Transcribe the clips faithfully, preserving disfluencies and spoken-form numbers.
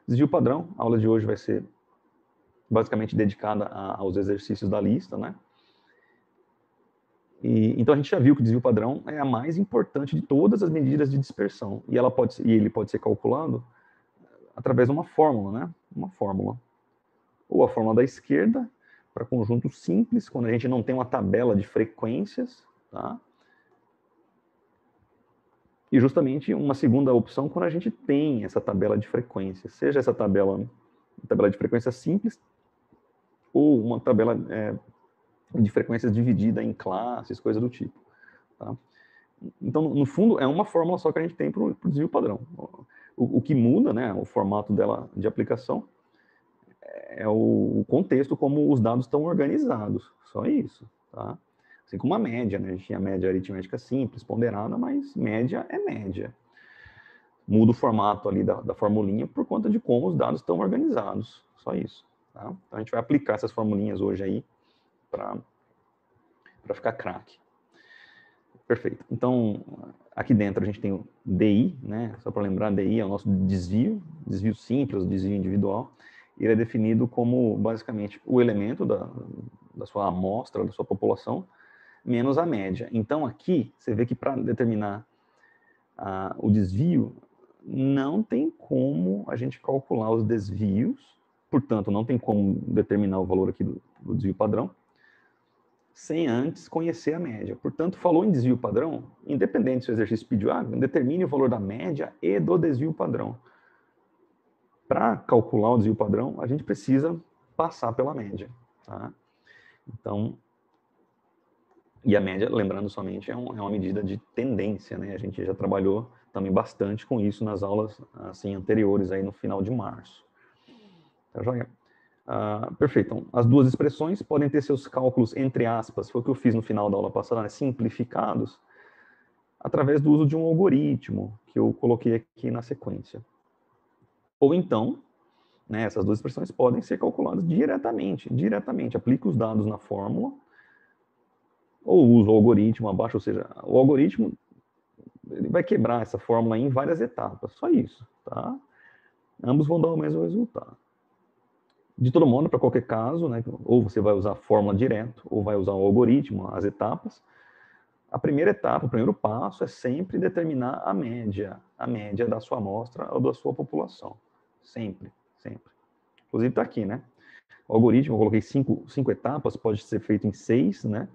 Desvio padrão, a aula de hoje vai ser basicamente dedicada a, aos exercícios da lista, né? E, então a gente já viu que o desvio padrão é a mais importante de todas as medidas de dispersão, e, ela pode, e ele pode ser calculado através de uma fórmula, né? Uma fórmula. Ou a fórmula da esquerda, para conjunto simples, quando a gente não tem uma tabela de frequências, tá? E justamente uma segunda opção quando a gente tem essa tabela de frequências, seja essa tabela, tabela de frequências simples, ou uma tabela é, de frequências dividida em classes, coisa do tipo. Tá? Então, no fundo, é uma fórmula só que a gente tem para o desvio padrão. O, o que muda, né, o formato dela de aplicação, é o, o contexto como os dados estão organizados, só isso. Tá? Assim como a média, né? A gente tinha média aritmética simples, ponderada, mas média é média. Muda o formato ali da, da formulinha por conta de como os dados estão organizados, só isso. Tá? Então a gente vai aplicar essas formulinhas hoje aí para ficar craque. Perfeito. Então, aqui dentro a gente tem o D I, né? Só para lembrar, D I é o nosso desvio, desvio simples, desvio individual. Ele é definido como, basicamente, o elemento da, da sua amostra, da sua população, menos a média. Então, aqui, você vê que para determinar ah, o desvio, não tem como a gente calcular os desvios, portanto, não tem como determinar o valor aqui do, do desvio padrão, sem antes conhecer a média. Portanto, falou em desvio padrão, independente se o exercício pediu, ah, determine o valor da média e do desvio padrão. Para calcular o desvio padrão, a gente precisa passar pela média. Tá? Então, e a média, lembrando somente, é, um, é uma medida de tendência, né? A gente já trabalhou também bastante com isso nas aulas assim, anteriores, aí no final de março. Tá joia? Ah, perfeito. Então, as duas expressões podem ter seus cálculos, entre aspas, foi o que eu fiz no final da aula passada, né? Simplificados, através do uso de um algoritmo, que eu coloquei aqui na sequência. Ou então, né, essas duas expressões podem ser calculadas diretamente, diretamente. Aplica os dados na fórmula, ou usa o algoritmo abaixo, ou seja, o algoritmo ele vai quebrar essa fórmula em várias etapas, só isso, tá? Ambos vão dar o mesmo resultado. De todo modo, para qualquer caso, né, ou você vai usar a fórmula direto, ou vai usar o algoritmo, as etapas. A primeira etapa, o primeiro passo é sempre determinar a média, a média da sua amostra ou da sua população. Sempre, sempre. Inclusive está aqui, né? O algoritmo, eu coloquei cinco, cinco etapas, pode ser feito em seis, né?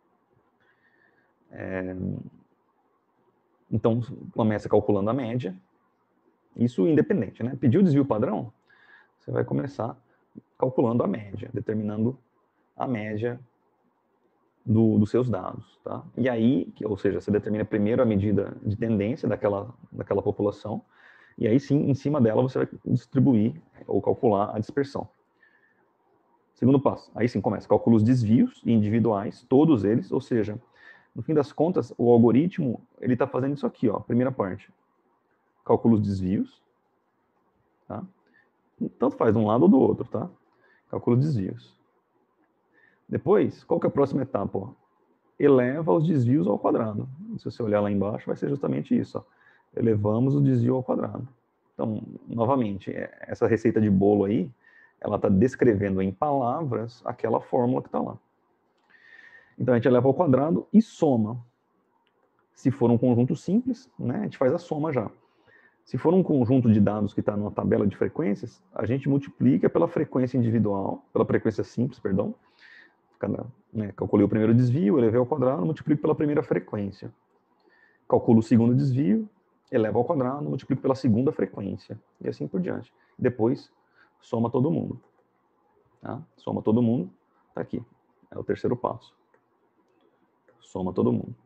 É... Então, começa calculando a média. Isso independente, né? Pediu o desvio padrão, você vai começar calculando a média, determinando a média do, dos seus dados, tá? E aí, ou seja, você determina primeiro a medida de tendência daquela, daquela população, e aí sim, em cima dela, você vai distribuir ou calcular a dispersão. Segundo passo, aí sim começa, calcula os desvios individuais, todos eles, ou seja, no fim das contas, o algoritmo, ele está fazendo isso aqui, ó, primeira parte. Calcula os desvios, tá? Tanto faz de um lado ou do outro, tá? Calcula os desvios. Depois, qual que é a próxima etapa? Ó? Eleva os desvios ao quadrado. Se você olhar lá embaixo, vai ser justamente isso. Ó. Elevamos o desvio ao quadrado. Então, novamente, essa receita de bolo aí, ela está descrevendo em palavras aquela fórmula que está lá. Então, a gente eleva ao quadrado e soma. Se for um conjunto simples, né, a gente faz a soma já. Se for um conjunto de dados que está numa tabela de frequências, a gente multiplica pela frequência individual, pela frequência simples, perdão. Cada, né, calculei o primeiro desvio, elevei ao quadrado, multiplico pela primeira frequência. Calculo o segundo desvio, elevo ao quadrado, multiplico pela segunda frequência. E assim por diante. Depois, soma todo mundo. Tá? Soma todo mundo, está aqui. É o terceiro passo. Soma todo mundo.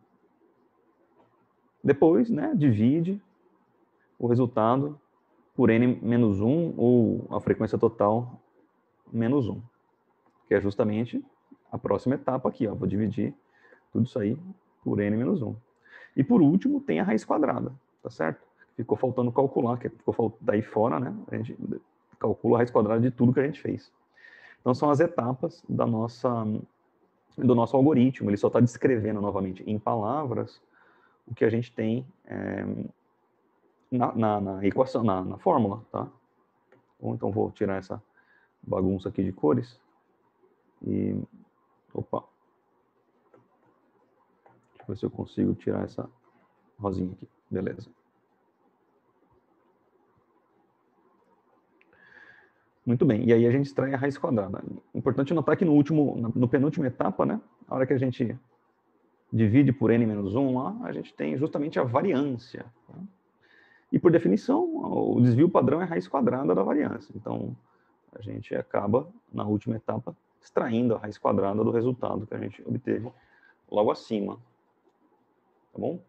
Depois, né, divide o resultado por n menos um, ou a frequência total menos um. Que é justamente a próxima etapa aqui. Ó. Vou dividir tudo isso aí por n menos um. E por último, tem a raiz quadrada, tá certo? Ficou faltando calcular, que ficou daí fora, né? A gente calcula a raiz quadrada de tudo que a gente fez. Então são as etapas da nossa, do nosso algoritmo. Ele só está descrevendo novamente em palavras o que a gente tem é, na, na, na equação, na, na fórmula, tá? Ou então vou tirar essa bagunça aqui de cores. E, opa. Deixa eu ver se eu consigo tirar essa rosinha aqui. Beleza. Muito bem, e aí a gente extrai a raiz quadrada. Importante notar que no último, no penúltima etapa, né, a hora que a gente divide por n menos um lá, a gente tem justamente a variância. Tá? E por definição, o desvio padrão é a raiz quadrada da variância. Então, a gente acaba, na última etapa, extraindo a raiz quadrada do resultado que a gente obteve logo acima. Tá bom?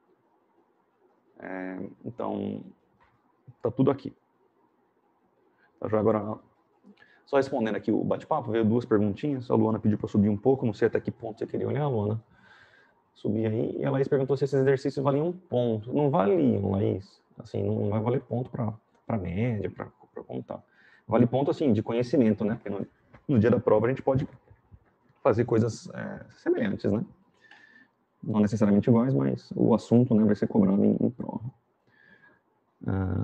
É, então, tá tudo aqui. Agora, só respondendo aqui o bate-papo, veio duas perguntinhas. A Luana pediu para subir um pouco, não sei até que ponto você queria olhar, Luana. Subir aí. E a Laís perguntou se esses exercícios valiam um ponto. Não valiam, Laís. Assim, não vai valer ponto para média, para contar. Vale ponto, assim, de conhecimento, né? Porque no, no dia da prova a gente pode fazer coisas é, semelhantes, né? Não necessariamente iguais, mas o assunto, né, vai ser cobrado em, em prova. Ah,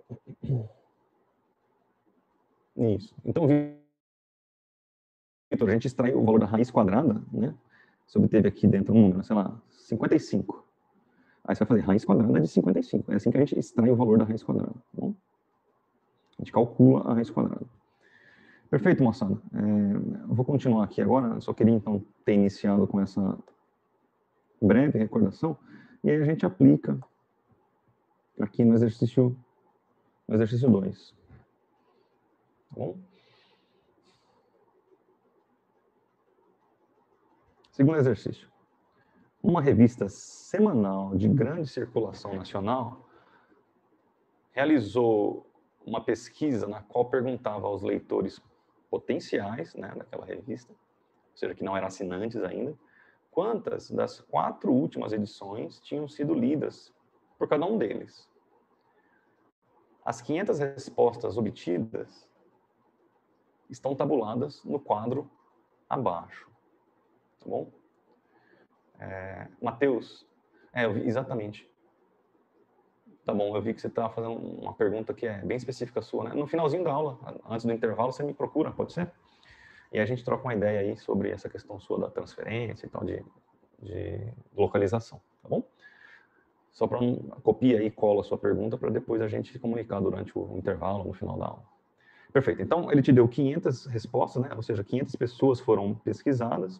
isso. Então, Vitor, a gente extraiu o valor da raiz quadrada, né? Você obteve aqui dentro um número, sei lá, cinquenta e cinco. Aí você vai fazer raiz quadrada de cinquenta e cinco. É assim que a gente extrai o valor da raiz quadrada. Tá bom? A gente calcula a raiz quadrada. Perfeito, moçada. É, eu vou continuar aqui agora. Só queria, então, ter iniciado com essa breve recordação. E aí a gente aplica aqui no exercício no exercício dois. Tá bom? Segundo exercício. Uma revista semanal de grande circulação nacional realizou uma pesquisa na qual perguntava aos leitores potenciais, né, daquela revista, ou seja, que não eram assinantes ainda, quantas das quatro últimas edições tinham sido lidas por cada um deles. As quinhentas respostas obtidas estão tabuladas no quadro abaixo. Tá bom? É, Matheus, é, eu vi, exatamente. Tá bom, eu vi que você está fazendo uma pergunta que é bem específica sua, né? No finalzinho da aula, antes do intervalo, você me procura, pode ser? E a gente troca uma ideia aí sobre essa questão sua da transferência e tal, de, de localização, tá bom? Só para um, copia aí e cola a sua pergunta para depois a gente se comunicar durante o intervalo, no final da aula. Perfeito, então ele te deu quinhentas respostas, né? Ou seja, quinhentas pessoas foram pesquisadas.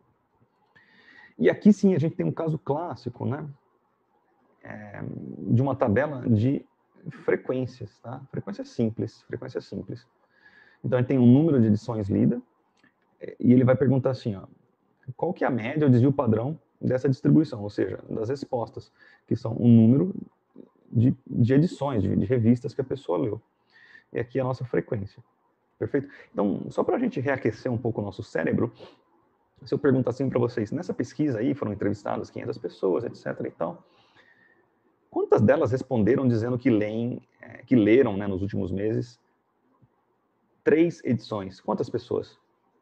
E aqui sim a gente tem um caso clássico, né? É, de uma tabela de frequências, tá? Frequência simples, frequência simples. Então, ele tem um número de edições lidas, e ele vai perguntar assim, ó, qual que é a média, o desvio padrão dessa distribuição, ou seja, das respostas, que são um número de, de edições, de, de revistas que a pessoa leu. E aqui é a nossa frequência. Perfeito? Então, só para a gente reaquecer um pouco o nosso cérebro, se eu perguntar assim para vocês, nessa pesquisa aí foram entrevistadas quinhentas pessoas, etc e tal, quantas delas responderam dizendo que leem, que leram, né, nos últimos meses, três edições? Quantas pessoas?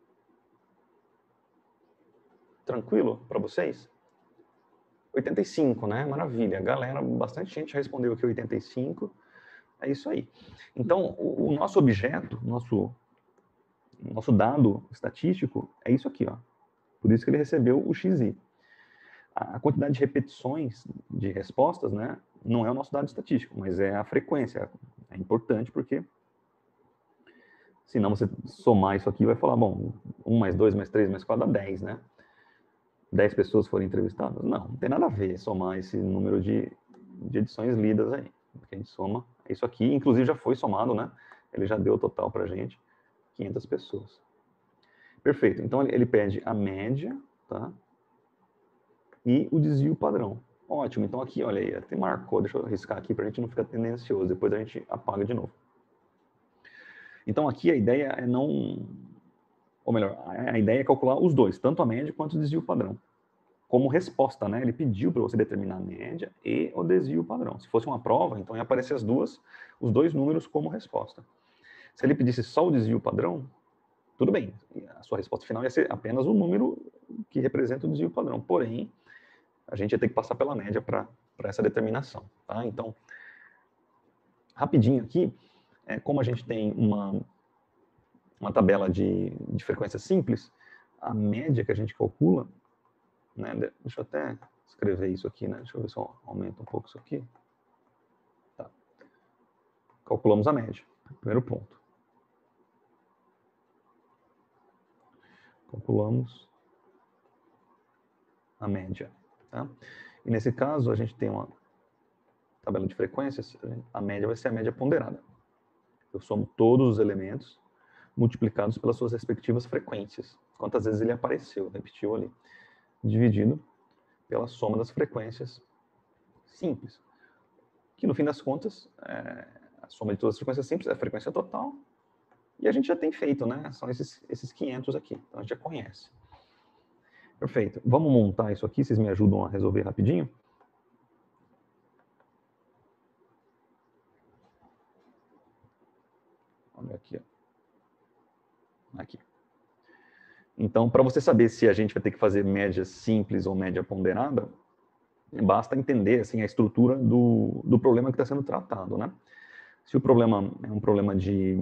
Tranquilo para vocês? oitenta e cinco, né? Maravilha. Galera, bastante gente respondeu aqui oitenta e cinco. É isso aí. Então, o, o nosso objeto, nosso, nosso dado estatístico é isso aqui, ó. Por isso que ele recebeu o X I. A quantidade de repetições de respostas, né, não é o nosso dado estatístico, mas é a frequência. É importante porque senão você somar isso aqui vai falar, bom, um mais dois mais três mais quatro dá dez, né? dez pessoas foram entrevistadas? Não, não tem nada a ver somar esse número de, de edições lidas aí. Porque a gente soma isso aqui, inclusive já foi somado, né? Ele já deu o total pra gente, quinhentas pessoas. Perfeito, então ele pede a média, tá? E o desvio padrão. Ótimo, então aqui, olha aí, até marcou, deixa eu riscar aqui pra gente não ficar tendencioso, depois a gente apaga de novo. Então aqui a ideia é não... Ou melhor, a ideia é calcular os dois, tanto a média quanto o desvio padrão. Como resposta, né? Ele pediu para você determinar a média e o desvio padrão. Se fosse uma prova, então ia aparecer as duas, os dois números como resposta. Se ele pedisse só o desvio padrão, tudo bem. A sua resposta final ia ser apenas o número que representa o desvio padrão. Porém, a gente ia ter que passar pela média para essa determinação, tá? Então, rapidinho aqui, é, como a gente tem uma, uma tabela de, de frequência simples, a média que a gente calcula, né, deixa eu até escrever isso aqui, né, deixa eu ver se eu aumento um pouco isso aqui. Tá. Calculamos a média, primeiro ponto. Calculamos a média. Tá? E nesse caso, a gente tem uma tabela de frequências, a média vai ser a média ponderada. Eu somo todos os elementos multiplicados pelas suas respectivas frequências. Quantas vezes ele apareceu, repetiu ali. Dividido pela soma das frequências simples. Que no fim das contas, é, a soma de todas as frequências simples é a frequência total. E a gente já tem feito, né? São esses, esses quinhentos aqui. Então a gente já conhece. Perfeito. Vamos montar isso aqui, vocês me ajudam a resolver rapidinho? Olha aqui, ó. Aqui. Então, para você saber se a gente vai ter que fazer média simples ou média ponderada, basta entender assim, a estrutura do, do problema que está sendo tratado, né? Se o problema é um problema de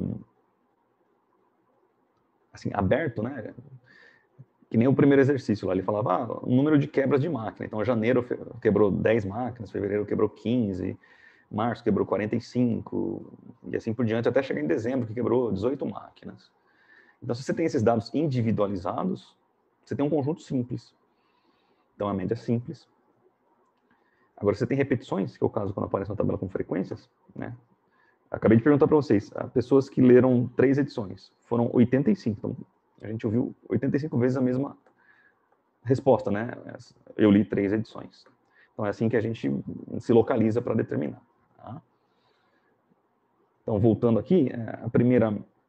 assim, aberto, né? Que nem o primeiro exercício lá, ele falava ah, o número de quebras de máquina. Então, janeiro quebrou dez máquinas, fevereiro quebrou quinze, março quebrou quarenta e cinco, e assim por diante, até chegar em dezembro, que quebrou dezoito máquinas. Então, se você tem esses dados individualizados, você tem um conjunto simples. Então, a média é simples. Agora, você tem repetições, que é o caso quando aparece uma tabela com frequências, né? Acabei de perguntar para vocês, pessoas que leram três edições, foram oitenta e cinco. Então, a gente ouviu oitenta e cinco vezes a mesma resposta, né? Eu li três edições. Então, é assim que a gente se localiza para determinar. Tá? Então, voltando aqui, a primeira,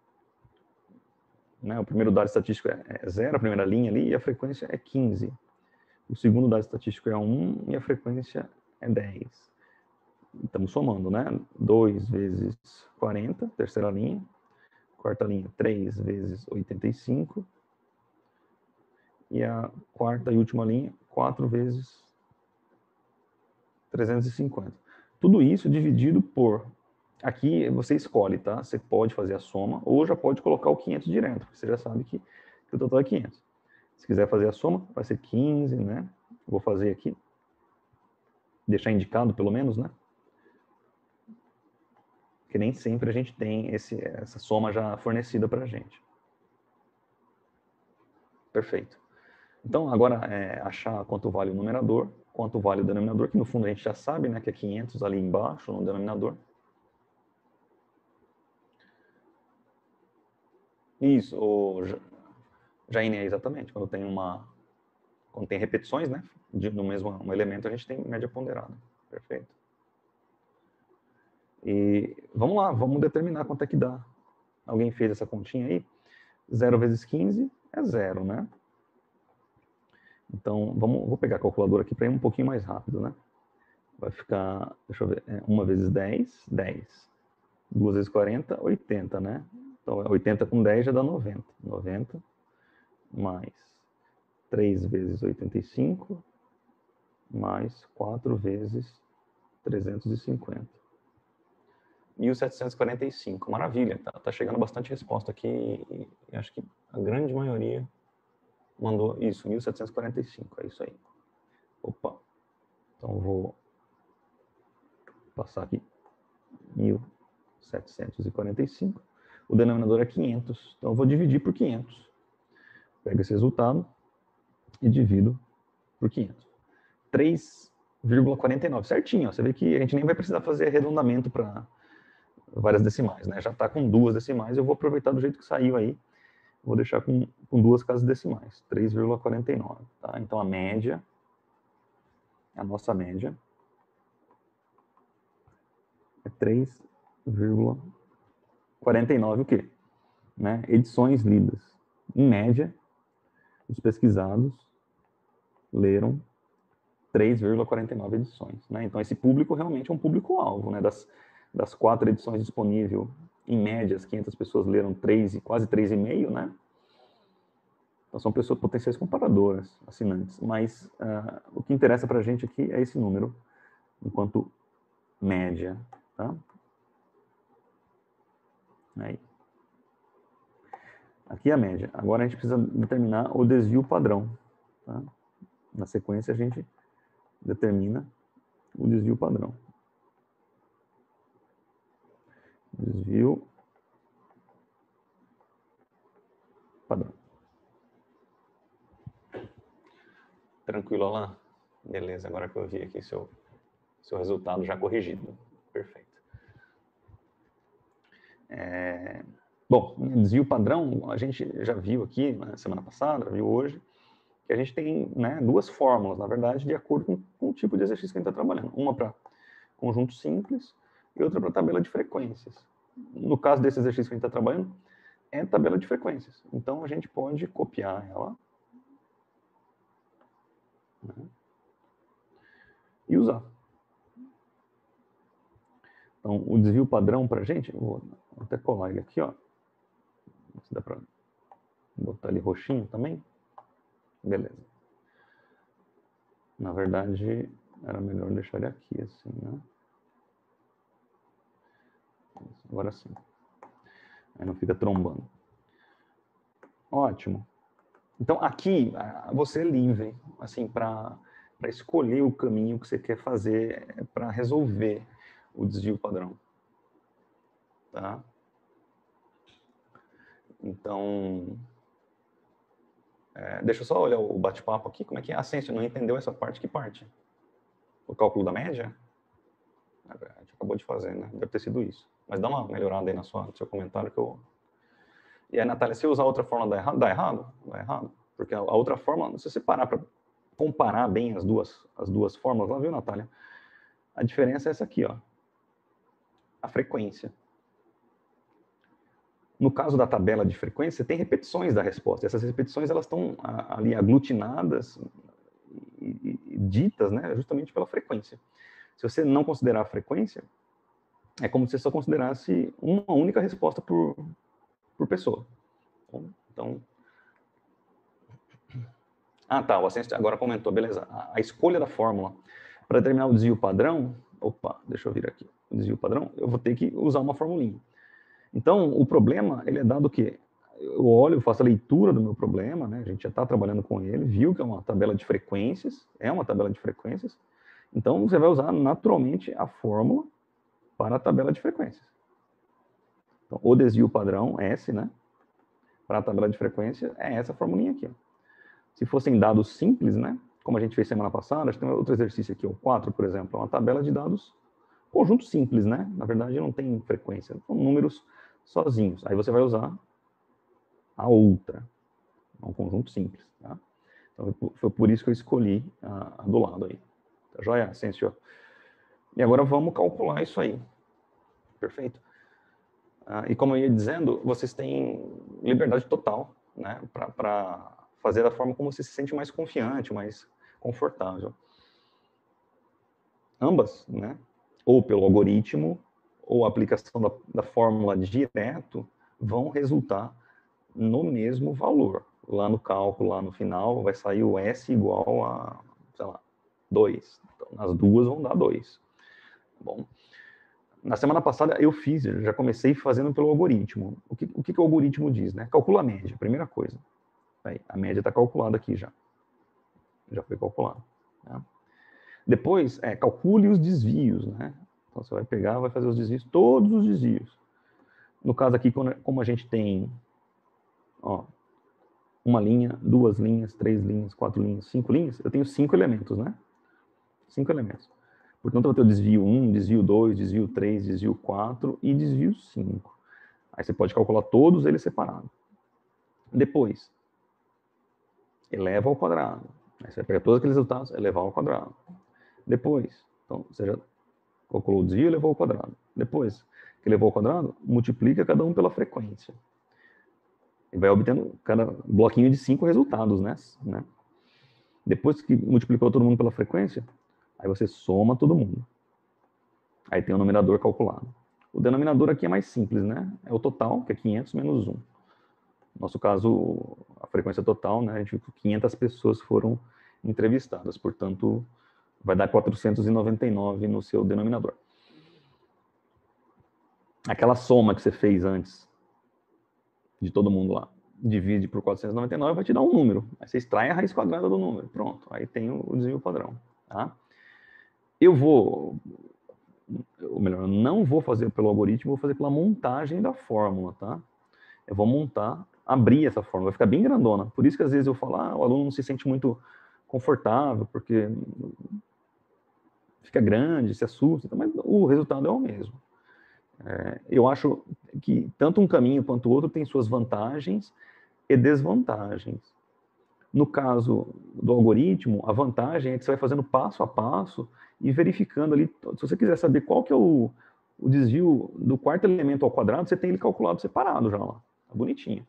né, o primeiro dado estatístico é zero, a primeira linha ali, e a frequência é quinze. O segundo dado estatístico é um e a frequência é dez. Estamos somando, né? dois vezes quarenta, terceira linha. Quarta linha, três vezes oitenta e cinco. E a quarta e última linha, quatro vezes trezentos e cinquenta. Tudo isso dividido por... Aqui você escolhe, tá? Você pode fazer a soma ou já pode colocar o quinhentos direto, porque você já sabe que, que o total é quinhentos. Se quiser fazer a soma, vai ser quinze, né? Vou fazer aqui. Deixar indicado, pelo menos, né? Porque nem sempre a gente tem esse, essa soma já fornecida para a gente. Perfeito. Então, agora é achar quanto vale o numerador, quanto vale o denominador, que no fundo a gente já sabe, né, que é quinhentos ali embaixo no denominador. Isso, o Jaine, é exatamente, quando tem uma, quando tem repetições, né, de, no mesmo um elemento, a gente tem média ponderada. Perfeito. E vamos lá, vamos determinar quanto é que dá. Alguém fez essa continha aí? zero vezes quinze é zero, né? Então, vamos, vou pegar a calculadora aqui para ir um pouquinho mais rápido, né? Vai ficar, deixa eu ver, é, uma vezes dez, dez. duas vezes quarenta, oitenta, né? Então, oitenta com dez já dá noventa. noventa mais três vezes oitenta e cinco, mais quatro vezes trezentos e cinquenta. mil setecentos e quarenta e cinco. Maravilha, tá, tá chegando bastante resposta aqui e, e acho que a grande maioria mandou isso, mil setecentos e quarenta e cinco, é isso aí. Opa, então vou passar aqui, mil setecentos e quarenta e cinco. O denominador é quinhentos, então eu vou dividir por quinhentos. Pego esse resultado e divido por quinhentos. três vírgula quarenta e nove, certinho. Ó. Você vê que a gente nem vai precisar fazer arredondamento para várias decimais, né? Já está com duas decimais, eu vou aproveitar do jeito que saiu aí. Vou deixar com, com duas casas decimais, três vírgula quarenta e nove. Tá? Então a média, a nossa média, é três vírgula quarenta e nove o quê? Né? Edições lidas. Em média, os pesquisados leram três vírgula quarenta e nove edições. Né? Então, esse público realmente é um público-alvo. Né? Das, das quatro edições disponíveis, em média, as quinhentas pessoas leram três, quase três vírgula cinco, né? Então, são pessoas potenciais comparadoras, assinantes. Mas uh, o que interessa para a gente aqui é esse número, enquanto média. Tá? Aí. Aqui é a média. Agora a gente precisa determinar o desvio padrão. Tá? Na sequência a gente determina o desvio padrão. Desvio padrão. Tranquilo, Alain? Beleza, agora que eu vi aqui seu, seu resultado já corrigido. Perfeito. É... Bom, desvio padrão, a gente já viu aqui na semana passada, viu hoje, que a gente tem, né, duas fórmulas, na verdade, de acordo com, com o tipo de exercício que a gente está trabalhando. Uma para conjunto simples e outra para tabela de frequências. No caso desse exercício que a gente está trabalhando, é tabela de frequências. Então, a gente pode copiar ela, né, e usar. Então, o desvio padrão para a gente, vou até colar ele aqui, ó. Se dá para botar ele roxinho também. Beleza. Na verdade, era melhor deixar ele aqui, assim, né? Agora sim. Aí não fica trombando. Ótimo. Então, aqui, você é livre, assim, para escolher o caminho que você quer fazer para resolver o desvio padrão. Tá? Então, é, deixa eu só olhar o bate-papo aqui. Como é que é? Ah, sim, você não entendeu essa parte? Que parte? O cálculo da média? A gente acabou de fazer, né? Deve ter sido isso. Mas dá uma melhorada aí na sua, no seu comentário que eu... E aí, Natália, se eu usar outra forma, dá errado? Dá errado? Dá errado. Porque a outra forma, se você parar para comparar bem as duas, as duas fórmulas, lá, viu, Natália? A diferença é essa aqui, ó. A frequência. No caso da tabela de frequência, tem repetições da resposta. Essas repetições, elas estão ali aglutinadas e, e ditas, né, justamente pela frequência. Se você não considerar a frequência, é como se você só considerasse uma única resposta por, por pessoa. Então, ah, tá, o Ascenso agora comentou, beleza. A, a escolha da fórmula para determinar o desvio padrão, opa, deixa eu vir aqui, o desvio padrão, eu vou ter que usar uma formulinha. Então, o problema, ele é dado que eu olho, eu faço a leitura do meu problema, né? A gente já está trabalhando com ele, viu que é uma tabela de frequências, é uma tabela de frequências, então você vai usar naturalmente a fórmula para a tabela de frequências. Então, o desvio padrão, S, né? Para a tabela de frequência, é essa formulinha aqui, ó. Se fossem dados simples, né? Como a gente fez semana passada, a gente tem outro exercício aqui, o quatro, por exemplo, é uma tabela de dados conjunto simples, né? Na verdade, não tem frequência, são números sozinhos. Aí você vai usar a outra, um conjunto simples, tá? Então, foi por isso que eu escolhi a, a do lado aí. Tá joia, Ascencio? E agora vamos calcular isso aí. Perfeito? Ah, e como eu ia dizendo, vocês têm liberdade total, né? Para fazer da forma como você se sente mais confiante, mais confortável. Ambas, né? Ou pelo algoritmo, ou a aplicação da, da fórmula direto, vão resultar no mesmo valor. Lá no cálculo, lá no final, vai sair o S igual a, sei lá, dois. Então, as duas vão dar dois. Bom, na semana passada eu fiz, já comecei fazendo pelo algoritmo. O que o, que o algoritmo diz, né? Calcula a média, primeira coisa. Aí, a média está calculada aqui já. Já foi calculada. Né? Depois, é, calcule os desvios, né? Então, você vai pegar, vai fazer os desvios, todos os desvios. No caso aqui, como a gente tem, ó, uma linha, duas linhas, três linhas, quatro linhas, cinco linhas, eu tenho cinco elementos, né? Cinco elementos. Portanto, eu vou ter o desvio um, desvio dois, desvio três, desvio quatro e desvio cinco. Aí você pode calcular todos eles separados. Depois, eleva ao quadrado. Aí você vai pegar todos aqueles resultados, elevar ao quadrado. Depois, então, você já calculou o desvio e elevou ao quadrado. Depois que elevou ao quadrado, multiplica cada um pela frequência. E vai obtendo cada bloquinho de cinco resultados, né? Depois que multiplicou todo mundo pela frequência, aí você soma todo mundo. Aí tem o numerador calculado. O denominador aqui é mais simples, né? É o total, que é quinhentos menos um. No nosso caso, a frequência total, né? A gente viu que quinhentas pessoas foram entrevistadas, portanto, vai dar quatrocentos e noventa e nove no seu denominador. aquela soma que você fez antes de todo mundo lá, divide por quatrocentos e noventa e nove, vai te dar um número. Aí você extrai a raiz quadrada do número. Pronto, aí tem o desvio padrão. Tá? Eu vou, ou melhor, eu não vou fazer pelo algoritmo, vou fazer pela montagem da fórmula, tá? Eu vou montar, abrir essa fórmula, vai ficar bem grandona. Por isso que às vezes eu falo, ah, o aluno não se sente muito confortável, porque fica grande, se assusta, mas o resultado é o mesmo. É, eu acho que tanto um caminho quanto o outro tem suas vantagens e desvantagens. No caso do algoritmo, a vantagem é que você vai fazendo passo a passo e verificando ali, se você quiser saber qual que é o, o desvio do quarto elemento ao quadrado, você tem ele calculado separado já lá, tá bonitinho.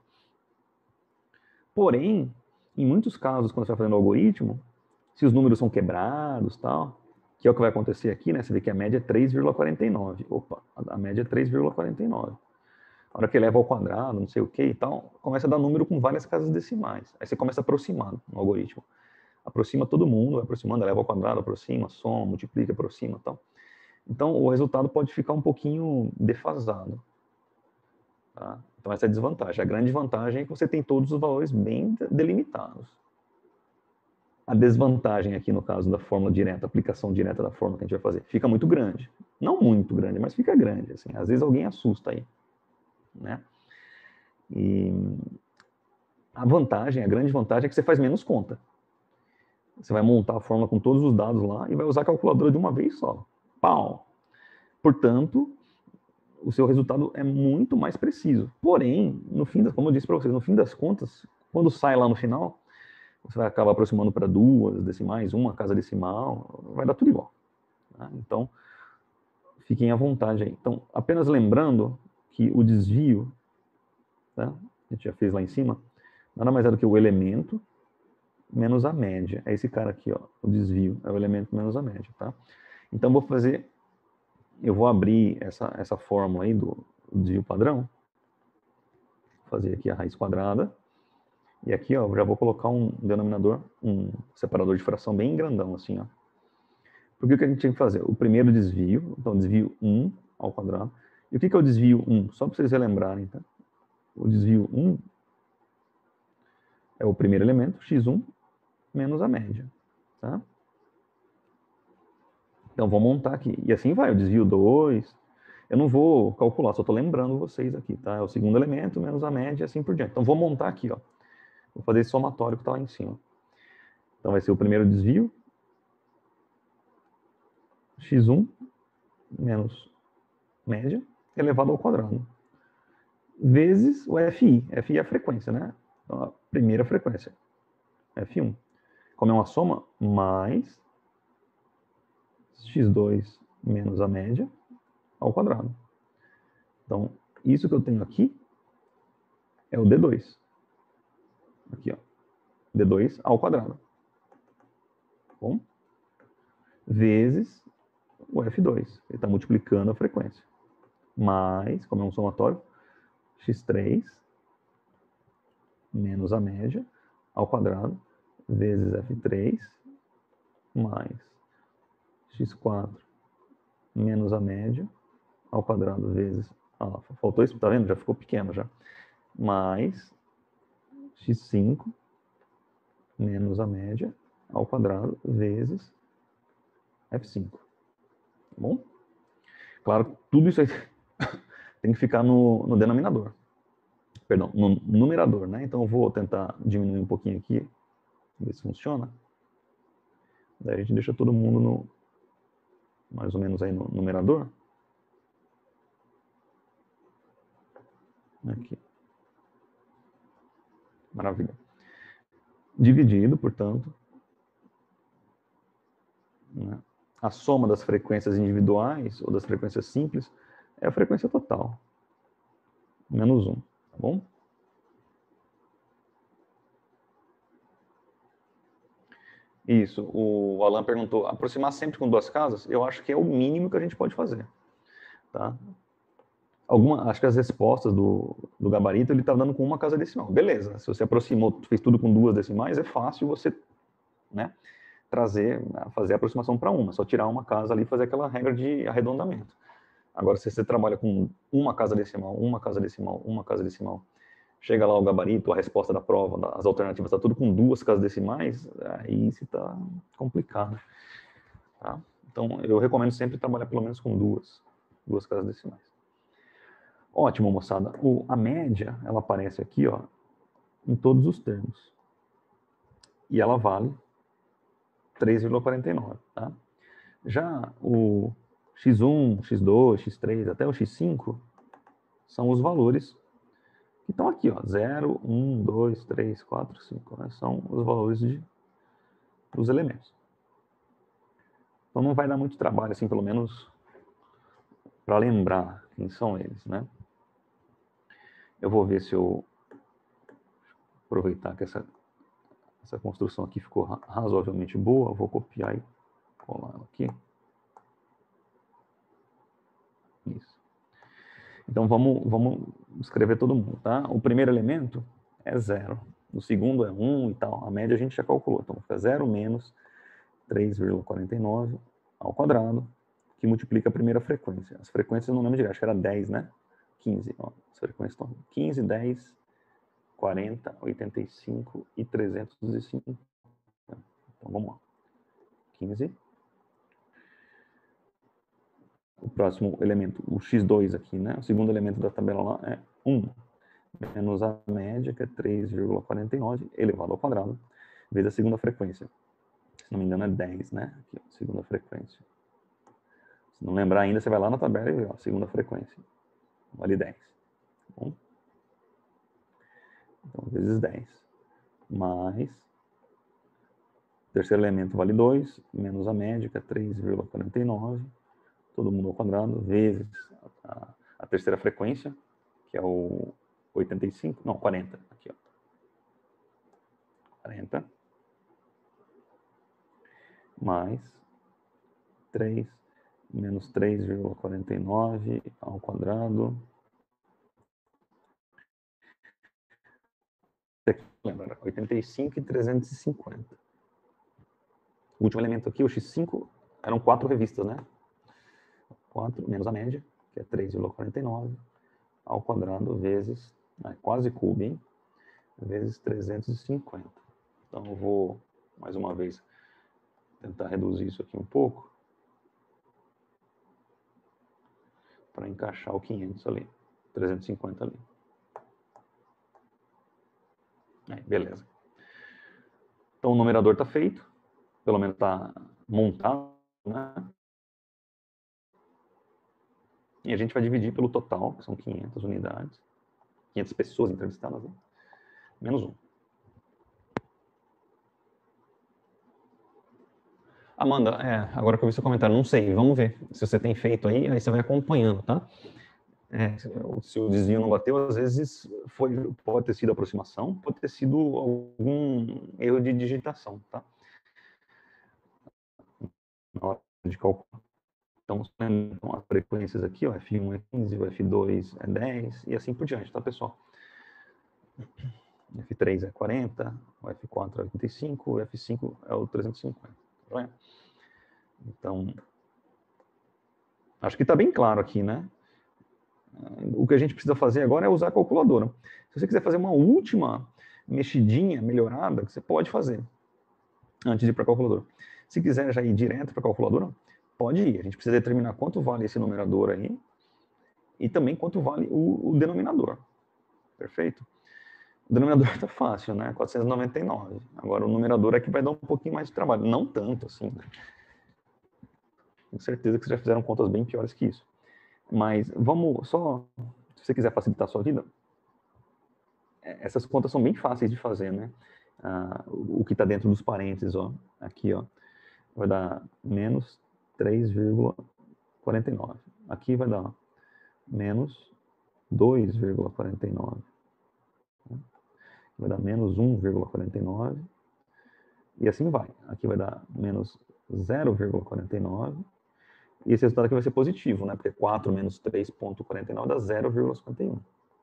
Porém, em muitos casos, quando você vai fazendo o algoritmo, se os números são quebrados, tal, que é o que vai acontecer aqui, né? Você vê que a média é três vírgula quarenta e nove. Opa, a média é três vírgula quarenta e nove. A hora que eleva ao quadrado, não sei o que e tal, começa a dar número com várias casas decimais. Aí você começa a aproximar no algoritmo. Aproxima todo mundo, vai aproximando, eleva ao quadrado, aproxima, soma, multiplica, aproxima e tal. Então, o resultado pode ficar um pouquinho defasado. Tá? Então, essa é a desvantagem. A grande vantagem é que você tem todos os valores bem delimitados. A desvantagem aqui, no caso da fórmula direta, aplicação direta da fórmula que a gente vai fazer, fica muito grande. Não muito grande, mas fica grande. Assim. Às vezes alguém assusta aí. Né? E a vantagem, a grande vantagem é que você faz menos conta. Você vai montar a fórmula com todos os dados lá e vai usar a calculadora de uma vez só. Pau! Portanto, o seu resultado é muito mais preciso. Porém, no fim das, como eu disse para vocês, no fim das contas, quando sai lá no final, você vai acabar aproximando para duas decimais, uma casa decimal, vai dar tudo igual. Tá? Então, fiquem à vontade aí. Então, apenas lembrando que o desvio, tá? A gente já fez lá em cima, nada mais é do que o elemento menos a média. É esse cara aqui, ó, o desvio, é o elemento menos a média, tá? Então, vou fazer, eu vou abrir essa, essa fórmula aí do, do desvio padrão, vou fazer aqui a raiz quadrada, e aqui, ó, já vou colocar um denominador, um separador de fração bem grandão, assim, ó. Porque o que a gente tem que fazer? O primeiro desvio, então desvio um ao quadrado. E o que é o desvio um? Só para vocês relembrarem, tá? O desvio um é o primeiro elemento, x um, menos a média, tá? Então, vou montar aqui. E assim vai, o desvio dois. Eu não vou calcular, só estou lembrando vocês aqui, tá? É o segundo elemento, menos a média, e assim por diante. Então, vou montar aqui, ó. Vou fazer esse somatório que está lá em cima. Então, vai ser o primeiro desvio, x um, menos média, elevado ao quadrado, vezes o F I. F I é a frequência, né? Então, a primeira frequência, F um. Como é uma soma, mais x dois menos a média ao quadrado. Então, isso que eu tenho aqui é o D dois. Aqui, ó. D dois ao quadrado. Bom? Vezes o F dois. Ele está multiplicando a frequência. Mais, como é um somatório, x três menos a média ao quadrado vezes F três mais x quatro menos a média ao quadrado vezes... Ah, faltou isso, tá vendo? Já ficou pequeno já. Mais x cinco menos a média ao quadrado vezes F cinco. Tá bom? Claro, tudo isso aí tem que ficar no, no denominador. Perdão, no numerador, né? Então eu vou tentar diminuir um pouquinho aqui, ver se funciona. Daí a gente deixa todo mundo no, mais ou menos aí no numerador. Aqui. Maravilha. Dividido, portanto, né, a soma das frequências individuais ou das frequências simples é a frequência total. Menos um, tá bom? Isso, o Alan perguntou, aproximar sempre com duas casas? Eu acho que é o mínimo que a gente pode fazer. Tá? Alguma, acho que as respostas do, do gabarito ele está dando com uma casa decimal. Beleza, se você aproximou, fez tudo com duas decimais, é fácil você, né, trazer, fazer a aproximação para uma, só tirar uma casa ali e fazer aquela regra de arredondamento. Agora, se você trabalha com uma casa decimal, uma casa decimal, uma casa decimal, chega lá o gabarito, a resposta da prova, as alternativas, está tudo com duas casas decimais, aí se está complicado. Tá? Então, eu recomendo sempre trabalhar pelo menos com duas, duas casas decimais. Ótimo, moçada. O, a média, ela aparece aqui, ó, em todos os termos. E ela vale três vírgula quarenta e nove, tá? Já o x um, x dois, x três, até o x cinco, são os valores que estão aqui, ó, zero, um, dois, três, quatro, cinco, né? São os valores de, dos elementos. Então não vai dar muito trabalho, assim, pelo menos para lembrar quem são eles, né? Eu vou ver se eu aproveitar que essa, essa construção aqui ficou razoavelmente boa, eu vou copiar e colar ela aqui. Isso. Então vamos, vamos escrever todo mundo, tá? O primeiro elemento é zero, o segundo é um e tal, a média a gente já calculou, então fica zero menos três vírgula quarenta e nove ao quadrado, que multiplica a primeira frequência. As frequências eu não lembro direito, acho que era dez, né? quinze, ó, as frequências estão quinze, dez, quarenta, oitenta e cinco e trezentos e cinquenta. Então vamos lá. quinze. O próximo elemento, o x dois aqui, né? O segundo elemento da tabela lá é um. Menos a média, que é três vírgula quarenta e nove, elevado ao quadrado, vezes a segunda frequência. Se não me engano é dez, né? Aqui, ó, segunda frequência. Se não lembrar ainda, você vai lá na tabela e vê, ó, segunda frequência. Vale dez. Tá bom? Então, vezes dez. Mais... O terceiro elemento vale dois, menos a média, que é três vírgula quarenta e nove, todo mundo ao quadrado, vezes a, a terceira frequência, que é o oitenta e cinco, não, quarenta, aqui, ó. quarenta, mais três, menos três vírgula quarenta e nove ao quadrado. Lembra, oitenta e cinco e trezentos e cinquenta. O último elemento aqui, o x cinco, eram quatro revistas, né? quatro menos a média, que é três vírgula quarenta e nove, ao quadrado, vezes, né, quase cubo, hein? Vezes trezentos e cinquenta. Então eu vou, mais uma vez, tentar reduzir isso aqui um pouco, para encaixar o quinhentos ali, trezentos e cinquenta ali. Aí, beleza. Então o numerador está feito, pelo menos está montado, né? E a gente vai dividir pelo total, que são quinhentas unidades, quinhentas pessoas entrevistadas, né? Menos um. Amanda, é, agora que eu vi seu comentário, não sei, vamos ver se você tem feito aí, aí você vai acompanhando, tá? É, se o desvio não bateu, às vezes foi, pode ter sido aproximação, pode ter sido algum erro de digitação, tá? Na hora de calcular. Então, as frequências aqui, ó, F um é quinze, o F dois é dez, e assim por diante, tá, pessoal? F três é quarenta, o F quatro é oitenta e cinco, o F cinco é o trezentos e cinquenta. Tá? Então, acho que está bem claro aqui, né? O que a gente precisa fazer agora é usar a calculadora. Se você quiser fazer uma última mexidinha, melhorada, você pode fazer antes de ir para a calculadora. Se quiser já ir direto para a calculadora, pode ir. A gente precisa determinar quanto vale esse numerador aí e também quanto vale o, o denominador. Perfeito? O denominador está fácil, né? quatrocentos e noventa e nove. Agora o numerador é que vai dar um pouquinho mais de trabalho. Não tanto assim. Tenho certeza que vocês já fizeram contas bem piores que isso. Mas vamos só, se você quiser facilitar a sua vida, essas contas são bem fáceis de fazer, né? Ah, o que está dentro dos parênteses, ó, aqui, ó, vai dar menos três vírgula quarenta e nove. Aqui vai dar menos dois vírgula quarenta e nove. Vai dar menos um vírgula quarenta e nove. E assim vai. Aqui vai dar menos zero vírgula quarenta e nove. E esse resultado aqui vai ser positivo, né? Porque quatro menos três vírgula quarenta e nove dá zero vírgula cinquenta e um.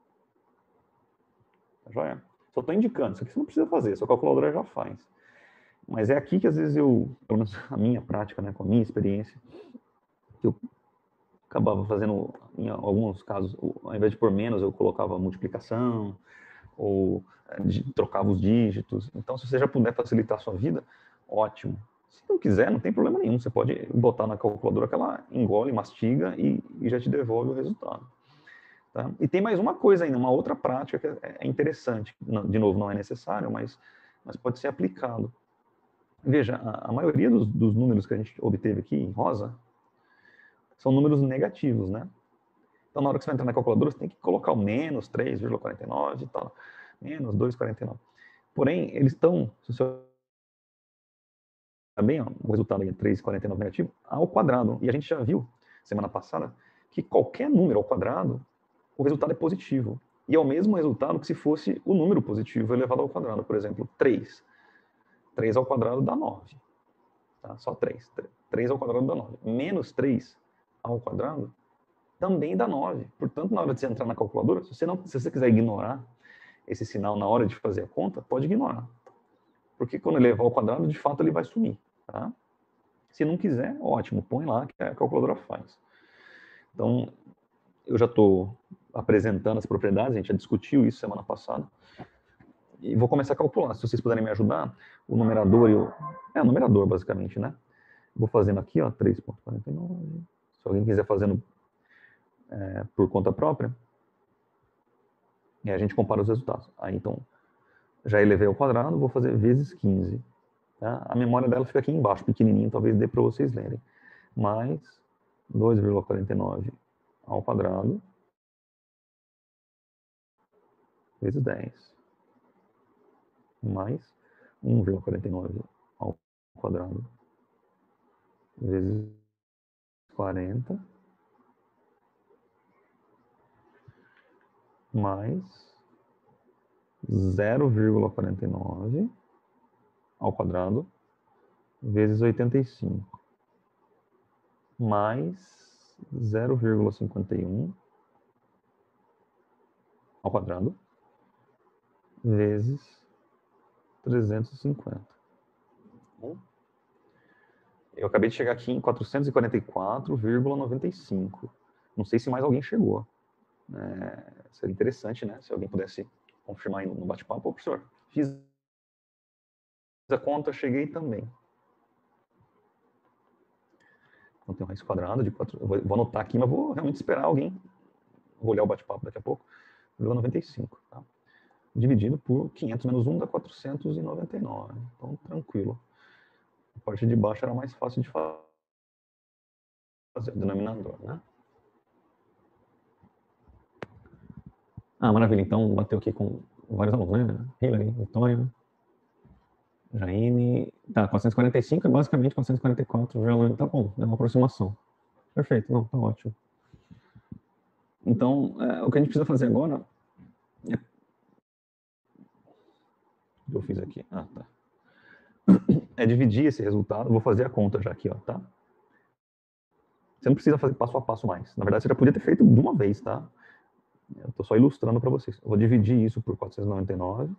Tá joia? Só estou indicando, isso aqui você não precisa fazer, sua calculadora já faz. Mas é aqui que às vezes eu, pelo menos a minha prática, né, com a minha experiência, que eu acabava fazendo, em alguns casos, ao invés de pôr menos, eu colocava multiplicação, ou trocava os dígitos. Então, se você já puder facilitar a sua vida, ótimo. Se não quiser, não tem problema nenhum. Você pode botar na calculadora que ela engole, mastiga e, e já te devolve o resultado. Tá? E tem mais uma coisa ainda, uma outra prática que é interessante. De novo, não é necessário, mas, mas pode ser aplicado. Veja, a, a maioria dos, dos números que a gente obteve aqui em rosa são números negativos, né? Então, na hora que você vai entrar na calculadora, você tem que colocar o menos três vírgula quarenta e nove e tal, menos dois vírgula quarenta e nove. Porém, eles estão, se você olhar bem, ó, o resultado aí é três vírgula quarenta e nove negativo, ao quadrado. E a gente já viu, semana passada, que qualquer número ao quadrado, o resultado é positivo. E é o mesmo resultado que se fosse o número positivo elevado ao quadrado. Por exemplo, três. três ao quadrado dá nove. Tá? Só três. três ao quadrado dá nove. Menos três ao quadrado também dá nove. Portanto, na hora de você entrar na calculadora, se você, não, se você quiser ignorar esse sinal na hora de fazer a conta, pode ignorar. Porque quando ele levar ao quadrado, de fato, ele vai sumir. Tá? Se não quiser, ótimo, põe lá que a calculadora faz. Então, eu já estou apresentando as propriedades, a gente já discutiu isso semana passada. E vou começar a calcular. Se vocês puderem me ajudar, o numerador e o... É, o numerador, basicamente, né? Vou fazendo aqui, ó, três vírgula quarenta e nove. Se alguém quiser fazendo é, por conta própria, e a gente compara os resultados. Aí, então, já elevei ao quadrado, vou fazer vezes quinze. Tá? A memória dela fica aqui embaixo, pequenininho, talvez dê para vocês lerem. Mais dois vírgula quarenta e nove ao quadrado, vezes dez. Mais um vírgula quarenta e nove ao quadrado, vezes quarenta. Mais zero vírgula quarenta e nove ao quadrado, vezes oitenta e cinco. Mais zero vírgula cinquenta e um ao quadrado, vezes trezentos e cinquenta. Eu acabei de chegar aqui em quatrocentos e quarenta e quatro vírgula noventa e cinco. Não sei se mais alguém chegou. É, seria interessante, né? Se alguém pudesse confirmar aí no bate-papo. Ô, professor, fiz a conta, cheguei também. Então tem um raiz quadrada de quatro. Eu vou anotar aqui, mas vou realmente esperar alguém. Vou olhar o bate-papo daqui a pouco. vírgula noventa e cinco. Tá? Dividido por quinhentos menos um dá quatrocentos e noventa e nove. Então, tranquilo. A parte de baixo era mais fácil de fazer, o denominador, né? Ah, maravilha. Então, bateu aqui com vários alunos, né? Hillary, Vitória, Jaine. Tá, quatrocentos e quarenta e cinco é basicamente quatrocentos e quarenta e quatro. Tá bom, é uma aproximação. Perfeito, não, tá ótimo. Então, é, o que a gente precisa fazer agora é... O que eu fiz aqui? Ah, tá. É dividir esse resultado. Vou fazer a conta já aqui, ó, tá? Você não precisa fazer passo a passo mais. Na verdade, você já podia ter feito de uma vez, tá? Eu tô só ilustrando para vocês. Eu vou dividir isso por quatrocentos e noventa e nove.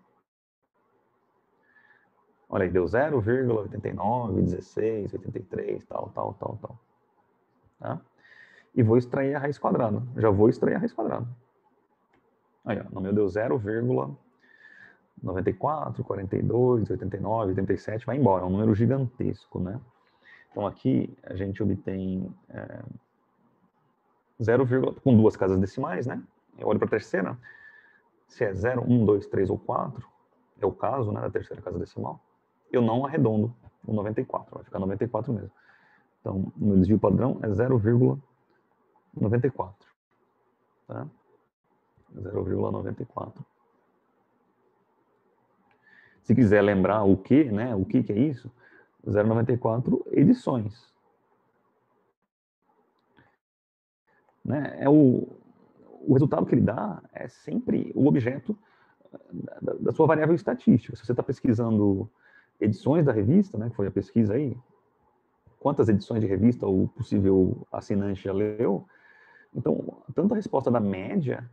Olha aí, deu zero vírgula oitenta e nove, dezesseis, oitenta e três, tal, tal, tal, tal. Tá? E vou extrair a raiz quadrada. Já vou extrair a raiz quadrada. Aí, ó, no meu deu zero vírgula noventa e quatro, quarenta e dois, oitenta e nove, oitenta e sete, vai embora. É um número gigantesco, né? Então aqui a gente obtém é, zero, com duas casas decimais, né? Eu olho para a terceira, se é zero, um, dois, três ou quatro, é o caso, né, da terceira casa decimal, eu não arredondo o noventa e quatro, vai ficar noventa e quatro mesmo. Então, o meu desvio padrão é zero vírgula noventa e quatro. Tá? zero vírgula noventa e quatro. Se quiser lembrar o que, né, o que, que é isso, zero vírgula noventa e quatro edições. Né? É o, o resultado que ele dá é sempre o objeto da, da sua variável estatística. Se você está pesquisando edições da revista, né, que foi a pesquisa aí, quantas edições de revista o possível assinante já leu, então, tanto a resposta da média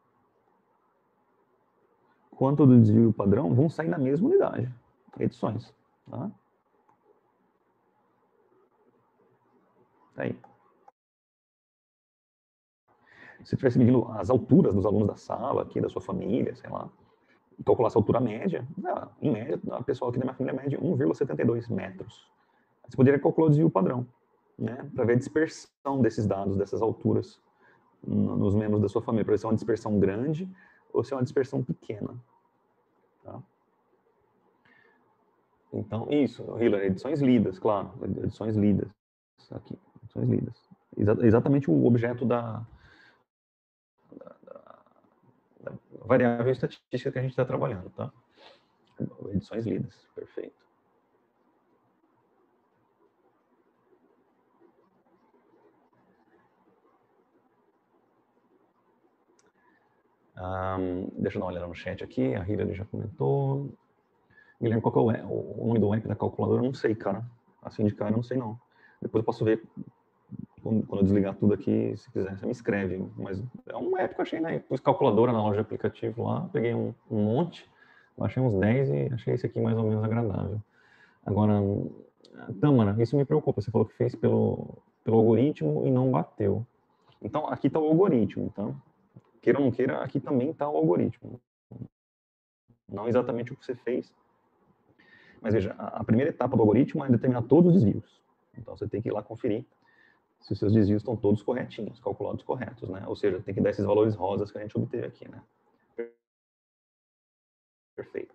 quanto do desvio padrão vão sair na mesma unidade, edições. Tá? Tá aí. Se estivesse medindo as alturas dos alunos da sala, aqui, da sua família, sei lá, e calculasse a altura média, ah, em média, a pessoa aqui da minha família mede um vírgula setenta e dois metros. Você poderia calcular o desvio padrão, né, para ver a dispersão desses dados, dessas alturas, nos membros da sua família, para ver se é uma dispersão grande ou se é uma dispersão pequena. Tá? Então, isso, Hillary, edições lidas, claro, edições lidas. Aqui, edições lidas. Exa exatamente o objeto da, da, da, da variável estatística que a gente está trabalhando, tá? Edições lidas, perfeito. Um, deixa eu dar uma olhada no chat aqui, a Hillary já comentou. Guilherme, qual é o, o nome do app da calculadora? Eu não sei, cara. Assim de cara, eu não sei não. Depois eu posso ver quando, quando eu desligar tudo aqui, se quiser, você me escreve. Mas é um app que eu achei, né? Pus calculadora na loja de aplicativo lá, peguei um, um monte, baixei uns dez e achei esse aqui mais ou menos agradável. Agora, Tâmara, isso me preocupa. Você falou que fez pelo, pelo algoritmo e não bateu. Então, aqui está o algoritmo, então. Queira ou não queira, aqui também está o algoritmo. Não exatamente o que você fez. Mas veja, a primeira etapa do algoritmo é determinar todos os desvios. Então você tem que ir lá conferir se os seus desvios estão todos corretinhos, calculados corretos, né? Ou seja, tem que dar esses valores rosas que a gente obteve aqui, né? Perfeito.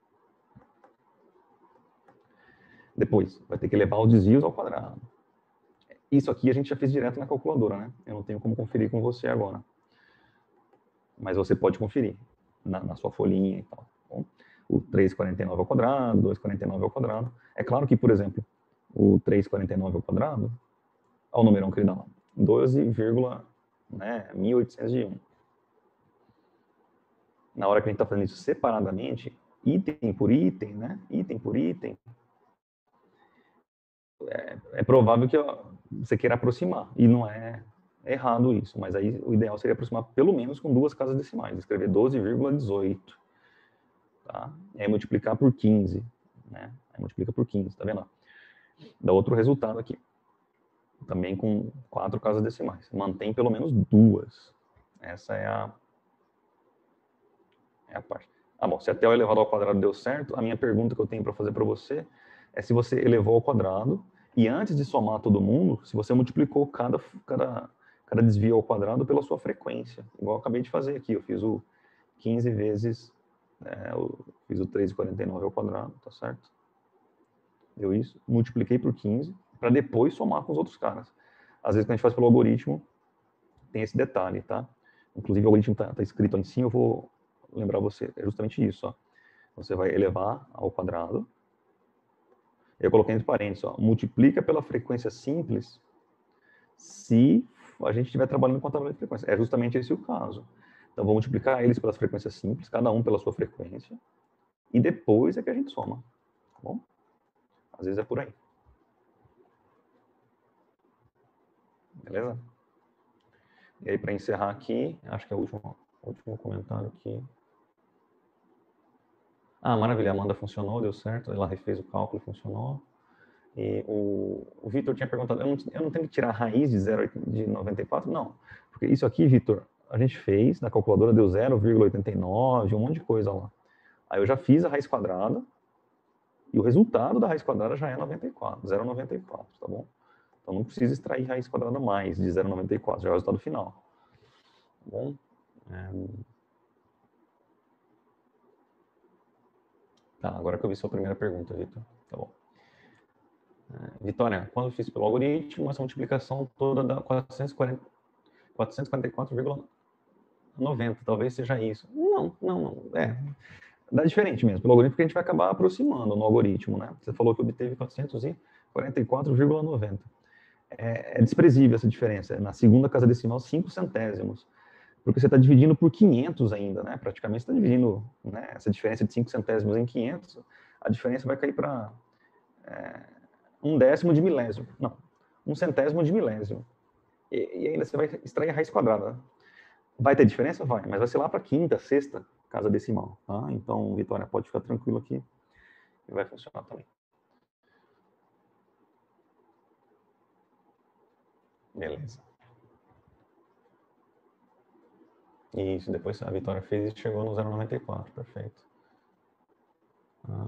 Depois, vai ter que levar os desvios ao quadrado. Isso aqui a gente já fez direto na calculadora, né? Eu não tenho como conferir com você agora. Mas você pode conferir na, na sua folhinha e tal. Bom, o trezentos e quarenta e nove ao quadrado, duzentos e quarenta e nove ao quadrado. É claro que, por exemplo, o trezentos e quarenta e nove ao quadrado, olha o numerão que ele dá lá, doze, né, mil oitocentos e um. Na hora que a gente está fazendo isso separadamente, item por item, né, item por item, é, é provável que ó, você queira aproximar, e não é errado isso, mas aí o ideal seria aproximar pelo menos com duas casas decimais, escrever doze vírgula dezoito, tá? E aí multiplicar por quinze, né? Aí multiplica por quinze, tá vendo? Dá outro resultado aqui, também com quatro casas decimais. Mantém pelo menos duas. Essa é a, é a parte. Ah, bom, se até o elevado ao quadrado deu certo, a minha pergunta que eu tenho para fazer para você é se você elevou ao quadrado e antes de somar todo mundo, se você multiplicou cada, cada, cada desvio ao quadrado pela sua frequência, igual eu acabei de fazer aqui. Eu fiz o quinze vezes, né, eu fiz o trezentos e quarenta e nove ao quadrado, tá certo? Deu isso, multipliquei por quinze, para depois somar com os outros caras. Às vezes, quando a gente faz pelo algoritmo, tem esse detalhe, tá? Inclusive, o algoritmo está tá escrito em cima, eu vou lembrar você, é justamente isso, ó. Você vai elevar ao quadrado, eu coloquei entre parênteses, ó, multiplica pela frequência simples se a gente estiver trabalhando com a tabela de frequência. É justamente esse o caso. Então, vou multiplicar eles pelas frequências simples, cada um pela sua frequência, e depois é que a gente soma, tá bom? Às vezes é por aí. Beleza? E aí, para encerrar aqui, acho que é o último, o último comentário aqui. Ah, maravilha, a Amanda funcionou, deu certo, ela refez o cálculo e funcionou. E o, o Vitor tinha perguntado, eu não, eu não tenho que tirar a raiz de zero de noventa e quatro? Não, porque isso aqui, Vitor, a gente fez, na calculadora deu zero vírgula oitenta e nove, um monte de coisa lá. Aí eu já fiz a raiz quadrada, e o resultado da raiz quadrada já é noventa e quatro, zero vírgula noventa e quatro, tá bom? Então não precisa extrair raiz quadrada mais de zero vírgula noventa e quatro, já é o resultado final. Tá bom? É... Tá, agora que eu vi sua primeira pergunta, Vitor. Tá bom. É, Vitória, quando eu fiz pelo algoritmo, essa multiplicação toda dá quatrocentos e quarenta, quatrocentos e quarenta e quatro vírgula noventa, talvez seja isso. Não, não, não. É, dá diferente mesmo, pelo algoritmo, porque a gente vai acabar aproximando no algoritmo, né? Você falou que obteve quatrocentos e quarenta e quatro vírgula noventa. É, é desprezível essa diferença. Na segunda casa decimal, cinco centésimos. Porque você está dividindo por quinhentos ainda, né? Praticamente você está dividindo, né, essa diferença de cinco centésimos em quinhentos, a diferença vai cair para é, um décimo de milésimo. Não, um centésimo de milésimo. E, e ainda você vai extrair a raiz quadrada. Vai ter diferença? Vai, mas vai ser lá para a quinta, sexta casa decimal. Tá? Então, Vitória, pode ficar tranquilo aqui, que vai funcionar também. Beleza. Isso, depois a Vitória fez e chegou no zero vírgula noventa e quatro, perfeito. Ah.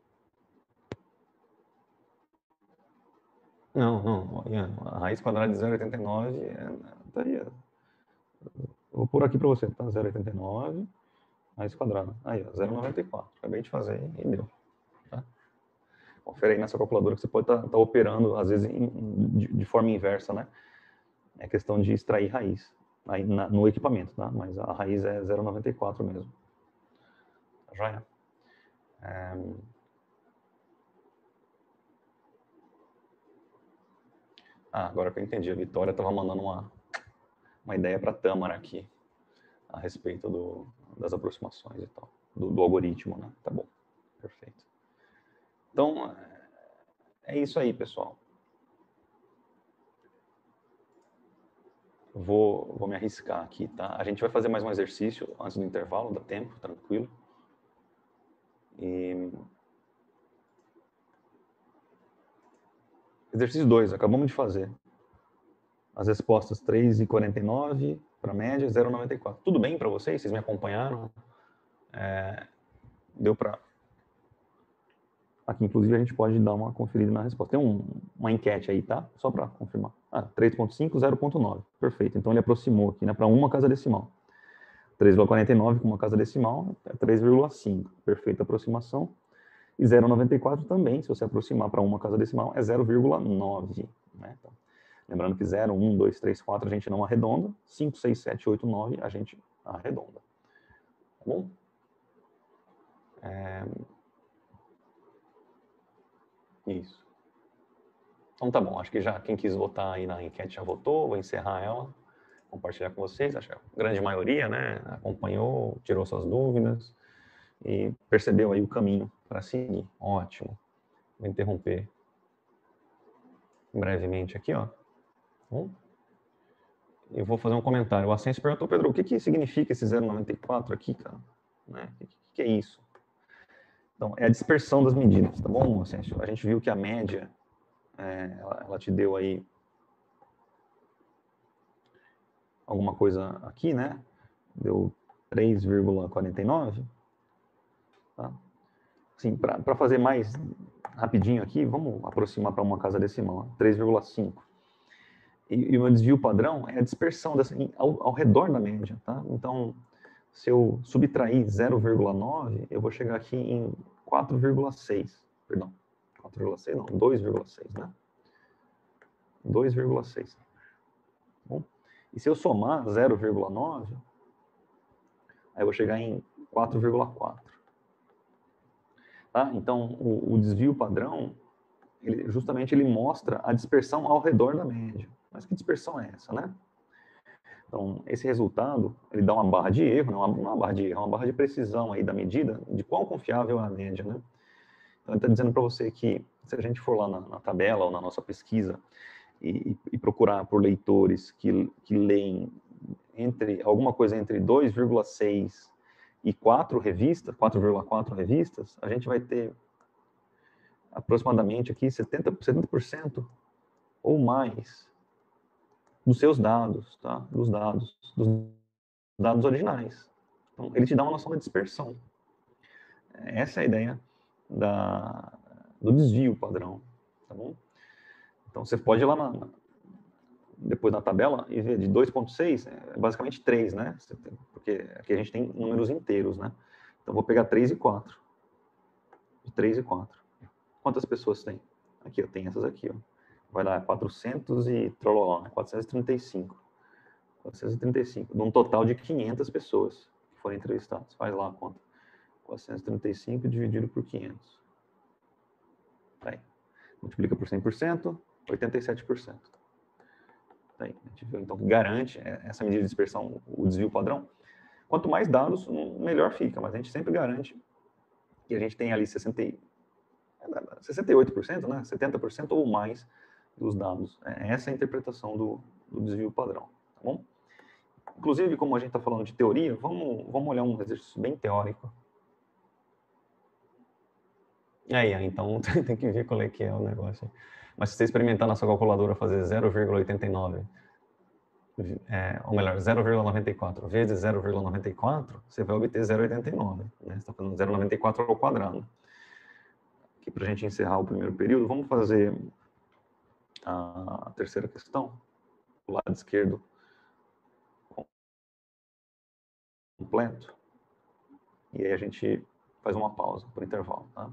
Não, não, Ian, a raiz quadrada de zero vírgula oitenta e nove, é, tá aí, vou pôr aqui para você, tá? zero vírgula oitenta e nove, raiz quadrada. Aí, ó, zero vírgula noventa e quatro. Acabei de fazer e deu. Tá? Confere aí nessa calculadora que você pode estar tá, tá operando, às vezes, em, de, de forma inversa, né? É questão de extrair raiz aí na, no equipamento, tá? Mas a raiz é zero vírgula noventa e quatro mesmo. Já é. é... Ah, agora que eu entendi. A Vitória estava mandando uma, uma ideia para a Tâmara aqui a respeito do, das aproximações e tal, do, do algoritmo, né? Tá bom, perfeito. Então, é isso aí, pessoal. Vou, vou me arriscar aqui, tá? A gente vai fazer mais um exercício antes do intervalo, dá tempo, tranquilo. E... Exercício dois, acabamos de fazer. As respostas três vírgula quarenta e nove para a média, zero vírgula noventa e quatro. Tudo bem para vocês? Vocês me acompanharam? É... Deu para... Aqui, inclusive, a gente pode dar uma conferida na resposta. Tem um, uma enquete aí, tá? Só para confirmar. Ah, três vírgula cinco, zero vírgula nove. Perfeito. Então, ele aproximou aqui, né? Para uma casa decimal. três vírgula quarenta e nove com uma casa decimal é três vírgula cinco. Perfeita aproximação. E zero vírgula noventa e quatro também, se você aproximar para uma casa decimal, é zero vírgula nove. Né? Então, lembrando que zero, um, dois, três, quatro a gente não arredonda. cinco, seis, sete, oito, nove a gente arredonda. Tá bom? É... Isso. Então tá bom, acho que já quem quis votar aí na enquete já votou, vou encerrar ela, compartilhar com vocês, acho que a grande maioria, né, acompanhou, tirou suas dúvidas e percebeu aí o caminho para seguir. Ótimo. Vou interromper brevemente aqui, ó. Bom, eu vou fazer um comentário. O Ascenso perguntou, Pedro, o que, que significa esse zero vírgula noventa e quatro aqui, cara? Né? O que, que é isso? Então, é a dispersão das medidas, tá bom, Ascenso? A gente viu que a média, é, ela, ela te deu aí alguma coisa aqui, né? Deu três vírgula quarenta e nove. Tá? Assim, para fazer mais rapidinho aqui, vamos aproximar para uma casa decimal, três vírgula cinco. E, e o meu desvio padrão é a dispersão dessa, ao, ao redor da média. Tá? Então, se eu subtrair zero vírgula nove, eu vou chegar aqui em quatro vírgula seis. Perdão, quatro vírgula seis não, dois vírgula seis, né? dois vírgula seis. Bom, e se eu somar zero vírgula nove, aí eu vou chegar em quatro vírgula quatro. Tá? Então, o, o desvio padrão, ele, justamente ele mostra a dispersão ao redor da média. Mas que dispersão é essa, né? Então, esse resultado, ele dá uma barra de erro, não uma, uma barra de erro, é uma barra de precisão aí da medida de quão confiável é a média, né? Então, ele está dizendo para você que, se a gente for lá na, na tabela ou na nossa pesquisa e, e procurar por leitores que, que leem entre, alguma coisa entre dois vírgula seis e quatro revistas, quatro vírgula quatro revistas, a gente vai ter aproximadamente aqui setenta por cento ou mais dos seus dados, tá? Dos dados, dos dados originais. Então, ele te dá uma noção da dispersão. Essa é a ideia da, do desvio padrão, tá bom? Então, você pode ir lá na, depois na tabela e ver de dois ponto seis, é basicamente três, né? Porque aqui a gente tem números inteiros, né? Então, vou pegar três e quatro. De três e quatro. Quantas pessoas tem? Aqui, ó, tem essas aqui, ó. Vai dar quatrocentos e trololó, quatrocentos e trinta e cinco. quatrocentos e trinta e cinco, de um total de quinhentas pessoas que foram entrevistadas. Faz lá a conta. quatrocentos e trinta e cinco dividido por quinhentos. Tá aí. Multiplica por cem por cento, oitenta e sete por cento. Tá aí. A gente viu, então, que garante essa medida de dispersão, o desvio padrão. Quanto mais dados, melhor fica, mas a gente sempre garante que a gente tem ali sessenta, sessenta e oito por cento, né? setenta por cento ou mais dos dados. Essa é a interpretação do, do desvio padrão, tá bom? Inclusive, como a gente está falando de teoria, vamos, vamos olhar um exercício bem teórico. E aí, então tem que ver qual é que é o negócio. Mas se você experimentar na sua calculadora fazer zero vírgula oitenta e nove é, ou melhor, zero vírgula noventa e quatro vezes zero vírgula noventa e quatro, você vai obter zero vírgula oitenta e nove. Né? Você está fazendo zero vírgula noventa e quatro ao quadrado. Aqui, para a gente encerrar o primeiro período, vamos fazer a terceira questão, do lado esquerdo completo. E aí a gente faz uma pausa por intervalo, tá?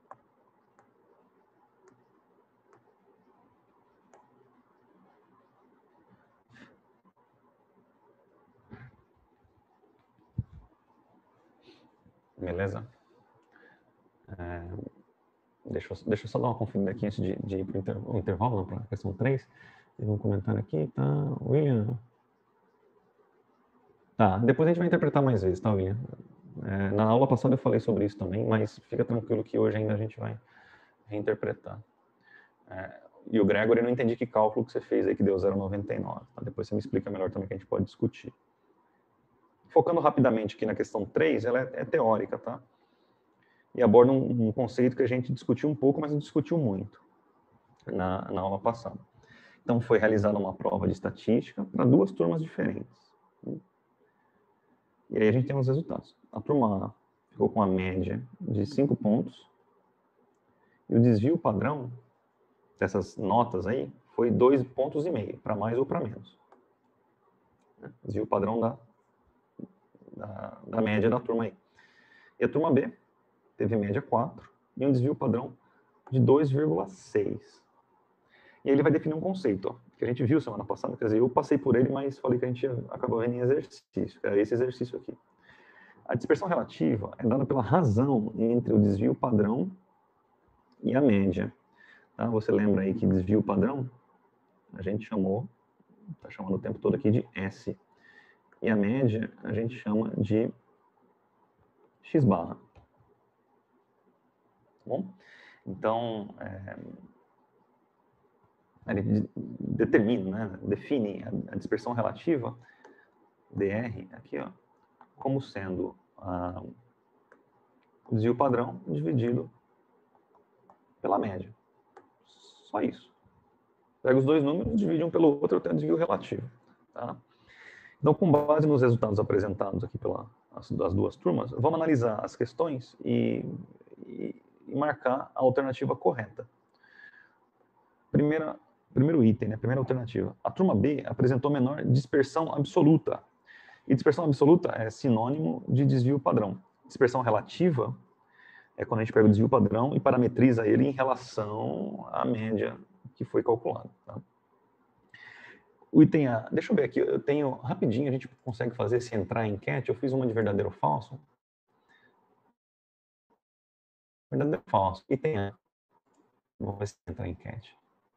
Beleza? É, deixa, eu, deixa eu só dar uma conferida aqui antes de, de ir para o inter, intervalo, para a questão três. Tem um comentário aqui, tá? William. Tá, depois a gente vai interpretar mais vezes, tá, William? É, na aula passada eu falei sobre isso também, mas fica tranquilo que hoje ainda a gente vai reinterpretar. É, e o Gregory, eu não entendi que cálculo que você fez aí que deu zero vírgula noventa e nove. Tá? Depois você me explica melhor também que a gente pode discutir. Focando rapidamente aqui na questão três, ela é, é teórica, tá? E aborda um, um conceito que a gente discutiu um pouco, mas não discutiu muito na, na aula passada. Então, foi realizada uma prova de estatística para duas turmas diferentes. E aí a gente tem os resultados. A turma A ficou com a média de cinco pontos, e o desvio padrão dessas notas aí foi dois pontos e meio, para mais ou para menos. Desvio padrão da, da, da média da turma aí. E a turma B teve média quatro e um desvio padrão de dois vírgula seis. E aí ele vai definir um conceito, ó, que a gente viu semana passada, quer dizer, eu passei por ele, mas falei que a gente acabou vendo em exercício, que era esse exercício aqui. A dispersão relativa é dada pela razão entre o desvio padrão e a média. Tá? Você lembra aí que desvio padrão a gente chamou, está chamando o tempo todo aqui de S. E a média a gente chama de X barra. Tá bom? Então, é, ele determina, né, define a dispersão relativa, D R, aqui, ó, como sendo ah, o desvio padrão dividido pela média. Só isso. Pega os dois números, divide um pelo outro, eu tenho desvio relativo. Tá? Então, com base nos resultados apresentados aqui pelas das duas turmas, vamos analisar as questões e, e, e marcar a alternativa correta. Primeira, primeiro item, né, primeira alternativa. A turma B apresentou menor dispersão absoluta. E dispersão absoluta é sinônimo de desvio padrão. Dispersão relativa é quando a gente pega o desvio padrão e parametriza ele em relação à média que foi calculada. Tá? O item A, deixa eu ver aqui, eu tenho, rapidinho, a gente consegue fazer se entrar em enquete, eu fiz uma de verdadeiro ou falso. Verdadeiro ou falso, item A. Vamos ver se entra em enquete.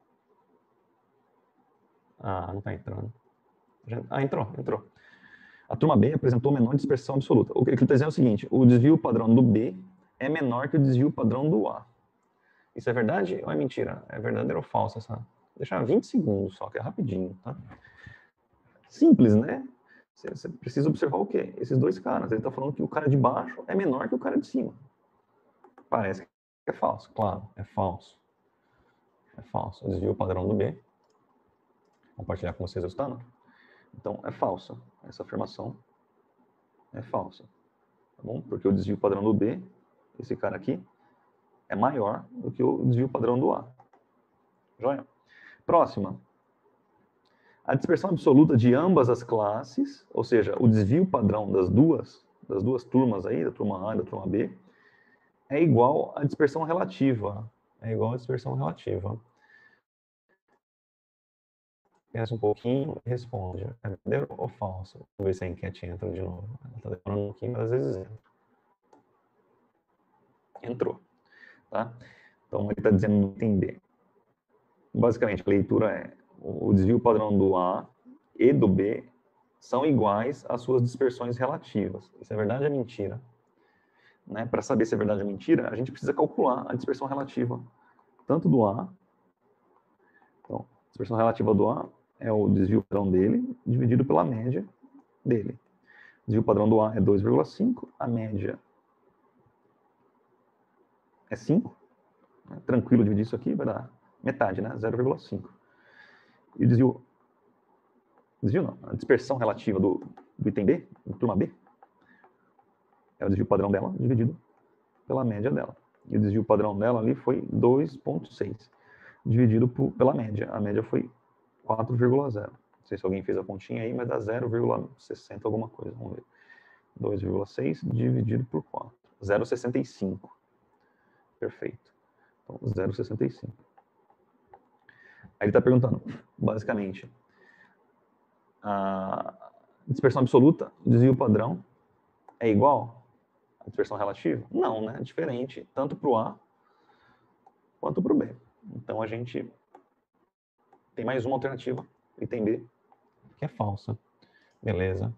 Ah, não está entrando. Ah, entrou, entrou. A turma B apresentou menor dispersão absoluta. O que ele está dizendo é o seguinte, o desvio padrão do B é menor que o desvio padrão do A. Isso é verdade ou é mentira? É verdadeiro ou falso essa? Deixar vinte segundos só, que é rapidinho, tá? Simples, né? Você precisa observar o quê? Esses dois caras. Ele está falando que o cara de baixo é menor que o cara de cima. Parece que é falso. Claro, é falso. É falso. O desvio padrão do B. Vou compartilhar com vocês o resultado. Então, é falsa. Essa afirmação é falsa. Tá bom? Porque o desvio padrão do B, esse cara aqui, é maior do que o desvio padrão do A. Joia? Próxima. A dispersão absoluta de ambas as classes, ou seja, o desvio padrão das duas, das duas turmas aí, da turma A e da turma B, é igual à dispersão relativa. É igual à dispersão relativa. Pensa um pouquinho e responde. É verdadeiro ou falso? Vamos ver se a enquete entra de novo. Ela está demorando um pouquinho, mas às vezes entra. Entrou. Tá? Então, ele está dizendo no item B. Basicamente, a leitura é o desvio padrão do A e do B são iguais às suas dispersões relativas. Isso é verdade ou é mentira? Né? Para saber se é verdade ou mentira, a gente precisa calcular a dispersão relativa, tanto do A. Então, a dispersão relativa do A é o desvio padrão dele, dividido pela média dele. O desvio padrão do A é dois vírgula cinco, a média é cinco. Né? Tranquilo dividir isso aqui, vai dar metade, né? zero vírgula cinco. E o desvio desvio não, a dispersão relativa do, do item B, do turma B, é o desvio padrão dela dividido pela média dela. E o desvio padrão dela ali foi dois vírgula seis, dividido por, pela média. A média foi quatro vírgula zero. Não sei se alguém fez a continha aí, mas dá zero vírgula sessenta alguma coisa. Vamos ver. dois vírgula seis dividido por quatro. zero vírgula sessenta e cinco. Perfeito. Então, zero vírgula sessenta e cinco. Aí ele está perguntando, basicamente, a dispersão absoluta, o desvio padrão, é igual à dispersão relativa? Não, né? É diferente, tanto para o A quanto para o B. Então, a gente tem mais uma alternativa, item B, que é falsa. Beleza.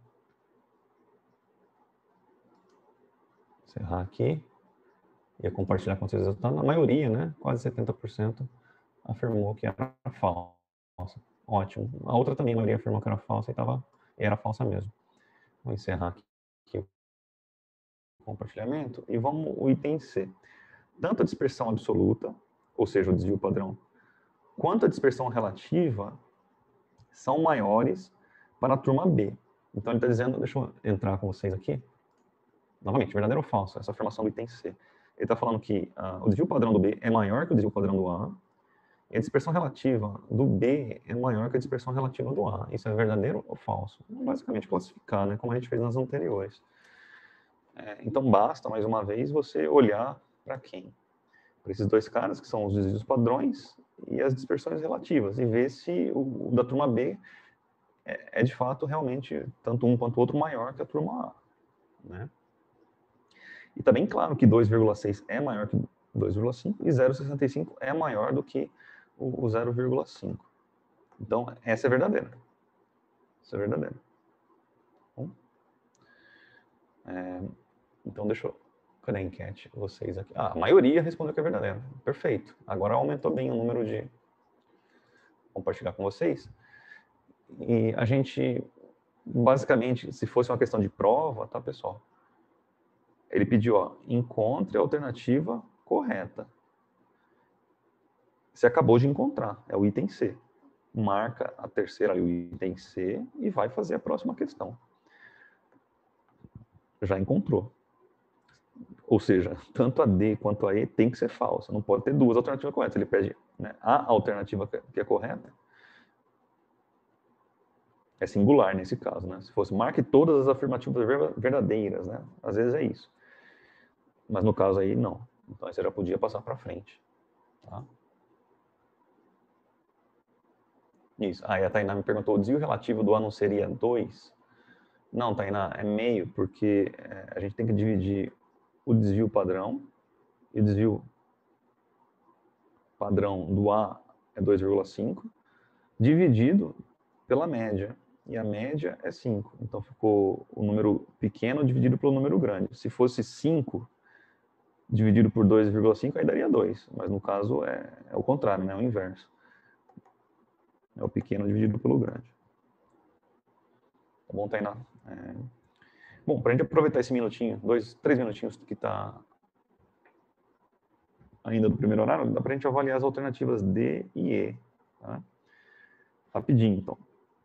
Encerrar aqui. Ia compartilhar com vocês o resultado. A maioria, né? Quase setenta por cento afirmou que era falsa. Ótimo. A outra também, a maioria afirmou que era falsa e, tava, e era falsa mesmo. Vou encerrar aqui, aqui o compartilhamento e vamos o item C. Tanto a dispersão absoluta, ou seja, o desvio padrão, quanto a dispersão relativa são maiores para a turma B. Então ele está dizendo, deixa eu entrar com vocês aqui. Novamente, verdadeiro ou falso? Essa afirmação do item C. Ele está falando que uh, o desvio padrão do B é maior que o desvio padrão do A, e a dispersão relativa do B é maior que a dispersão relativa do A. Isso é verdadeiro ou falso? Basicamente classificar, né, como a gente fez nas anteriores. É, então basta, mais uma vez, você olhar para quem? Para esses dois caras, que são os desvios padrões e as dispersões relativas, e ver se o, o da turma B é, é de fato realmente, tanto um quanto o outro, maior que a turma A. Né? E está bem claro que dois vírgula seis é maior que dois vírgula cinco e zero vírgula sessenta e cinco é maior do que o, o zero vírgula cinco. Então, essa é verdadeira. Essa é verdadeira. Bom, é, então, deixa eu... Cadê a enquete? Vocês aqui. Ah, a maioria respondeu que é verdadeira. Perfeito. Agora aumentou bem o número de... compartilhar com vocês. E a gente, basicamente, se fosse uma questão de prova, tá, pessoal? Ele pediu, ó, encontre a alternativa correta. Você acabou de encontrar, é o item C. Marca a terceira ali, o item C, e vai fazer a próxima questão. Já encontrou. Ou seja, tanto a D quanto a E tem que ser falsa. Não pode ter duas alternativas corretas. Ele pede, né, a alternativa que é correta é singular nesse caso, né? Se fosse marque todas as afirmativas verdadeiras, né? Às vezes é isso. Mas no caso aí, não. Então aí você já podia passar para frente. Tá? Isso. Aí a Tainá me perguntou, o desvio relativo do A não seria dois? Não, Tainá, é meio, porque é, a gente tem que dividir o desvio padrão, e o desvio padrão do A é dois vírgula cinco, dividido pela média. E a média é cinco. Então ficou o número pequeno dividido pelo número grande. Se fosse cinco dividido por dois vírgula cinco, aí daria dois. Mas no caso é, é o contrário, né? É o inverso. É o pequeno dividido pelo grande. Tá bom, Tainá? É... Bom, para a gente aproveitar esse minutinho, dois, três minutinhos que está ainda do primeiro horário, dá para a gente avaliar as alternativas D e E. Tá? Rapidinho, então.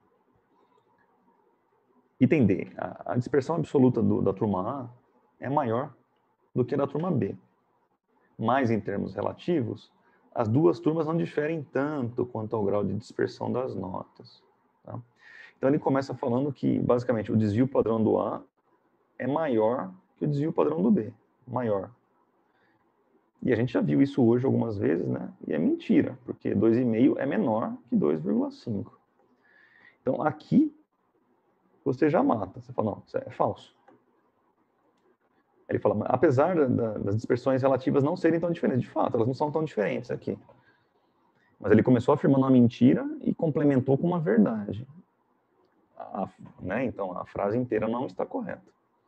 Item D. A, a dispersão absoluta do, da turma A é maior do que a da turma B. Mas, em termos relativos, as duas turmas não diferem tanto quanto ao grau de dispersão das notas. Tá? Então, ele começa falando que, basicamente, o desvio padrão do A é maior que o desvio padrão do B. Maior. E a gente já viu isso hoje algumas vezes, né? E é mentira, porque dois vírgula cinco é menor que dois vírgula cinco. Então, aqui, você já mata. Você fala, não, isso é falso. Ele fala, apesar da, da, das dispersões relativas não serem tão diferentes, de fato, elas não são tão diferentes aqui. Mas ele começou afirmando uma mentira e complementou com uma verdade. A, né? Então, a frase inteira não está correta.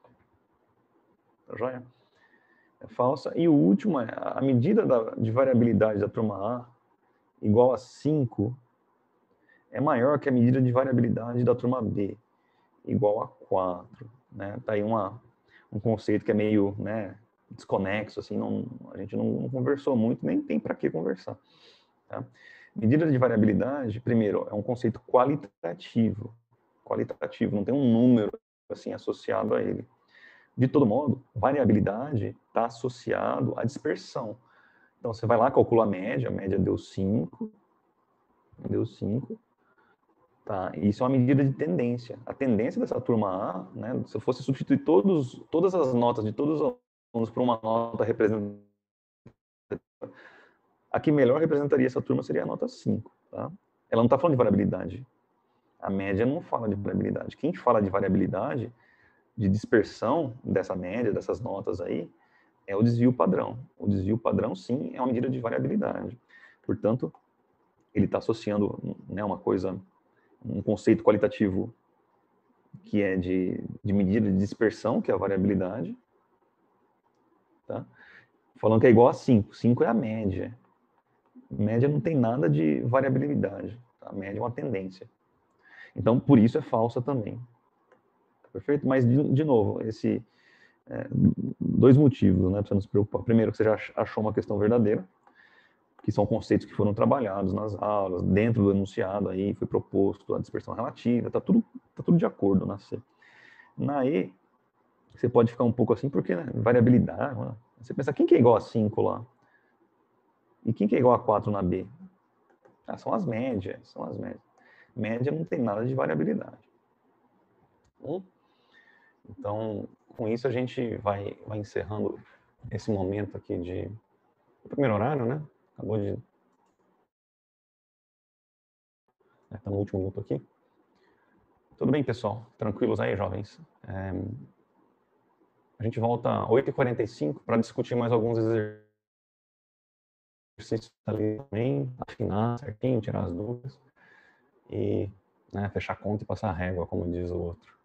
Tá joia? É falsa. E o último é, a medida da, de variabilidade da turma A igual a cinco é maior que a medida de variabilidade da turma B, igual a quatro. Né? Tá aí uma, um conceito que é meio, né, desconexo, assim, não, a gente não, não conversou muito, nem tem para que conversar. Tá? Medida de variabilidade, primeiro, é um conceito qualitativo. qualitativo, não tem um número assim associado a ele. De todo modo, variabilidade está associado à dispersão. Então, você vai lá, calcula a média, a média deu cinco, deu cinco, tá? Isso é uma medida de tendência. A tendência dessa turma A, né, se eu fosse substituir todos, todas as notas de todos os alunos por uma nota representativa, a que melhor representaria essa turma seria a nota cinco, tá? Ela não está falando de variabilidade. A média não fala de variabilidade. Quem fala de variabilidade, de dispersão dessa média, dessas notas aí, é o desvio padrão. O desvio padrão, sim, é uma medida de variabilidade. Portanto, ele está associando, né, uma coisa, um conceito qualitativo que é de, de medida de dispersão, que é a variabilidade, tá? Falando que é igual a cinco. cinco é a média. Média não tem nada de variabilidade. Tá? A média é uma tendência. Então, por isso é falsa também. Perfeito? Mas, de, de novo, esse, é, dois motivos, né, para você não se preocupar. Primeiro, que você já achou uma questão verdadeira, que são conceitos que foram trabalhados nas aulas, dentro do enunciado aí, foi proposto a dispersão relativa, tá tudo, tá tudo de acordo na C. Na E, você pode ficar um pouco assim, porque, né, variabilidade, né? Você pensa, quem que é igual a cinco lá? E quem que é igual a quatro na B? Ah, são as médias, são as médias. Média não tem nada de variabilidade. Hum? Então, com isso a gente vai, vai encerrando esse momento aqui de... O primeiro horário, né? Acabou de... Está no último minuto aqui. Tudo bem, pessoal? Tranquilos aí, jovens? É... A gente volta às oito e quarenta e cinco para discutir mais alguns exercícios ali também, afinar certinho, tirar as dúvidas e, né, fechar a conta e passar a régua, como diz o outro.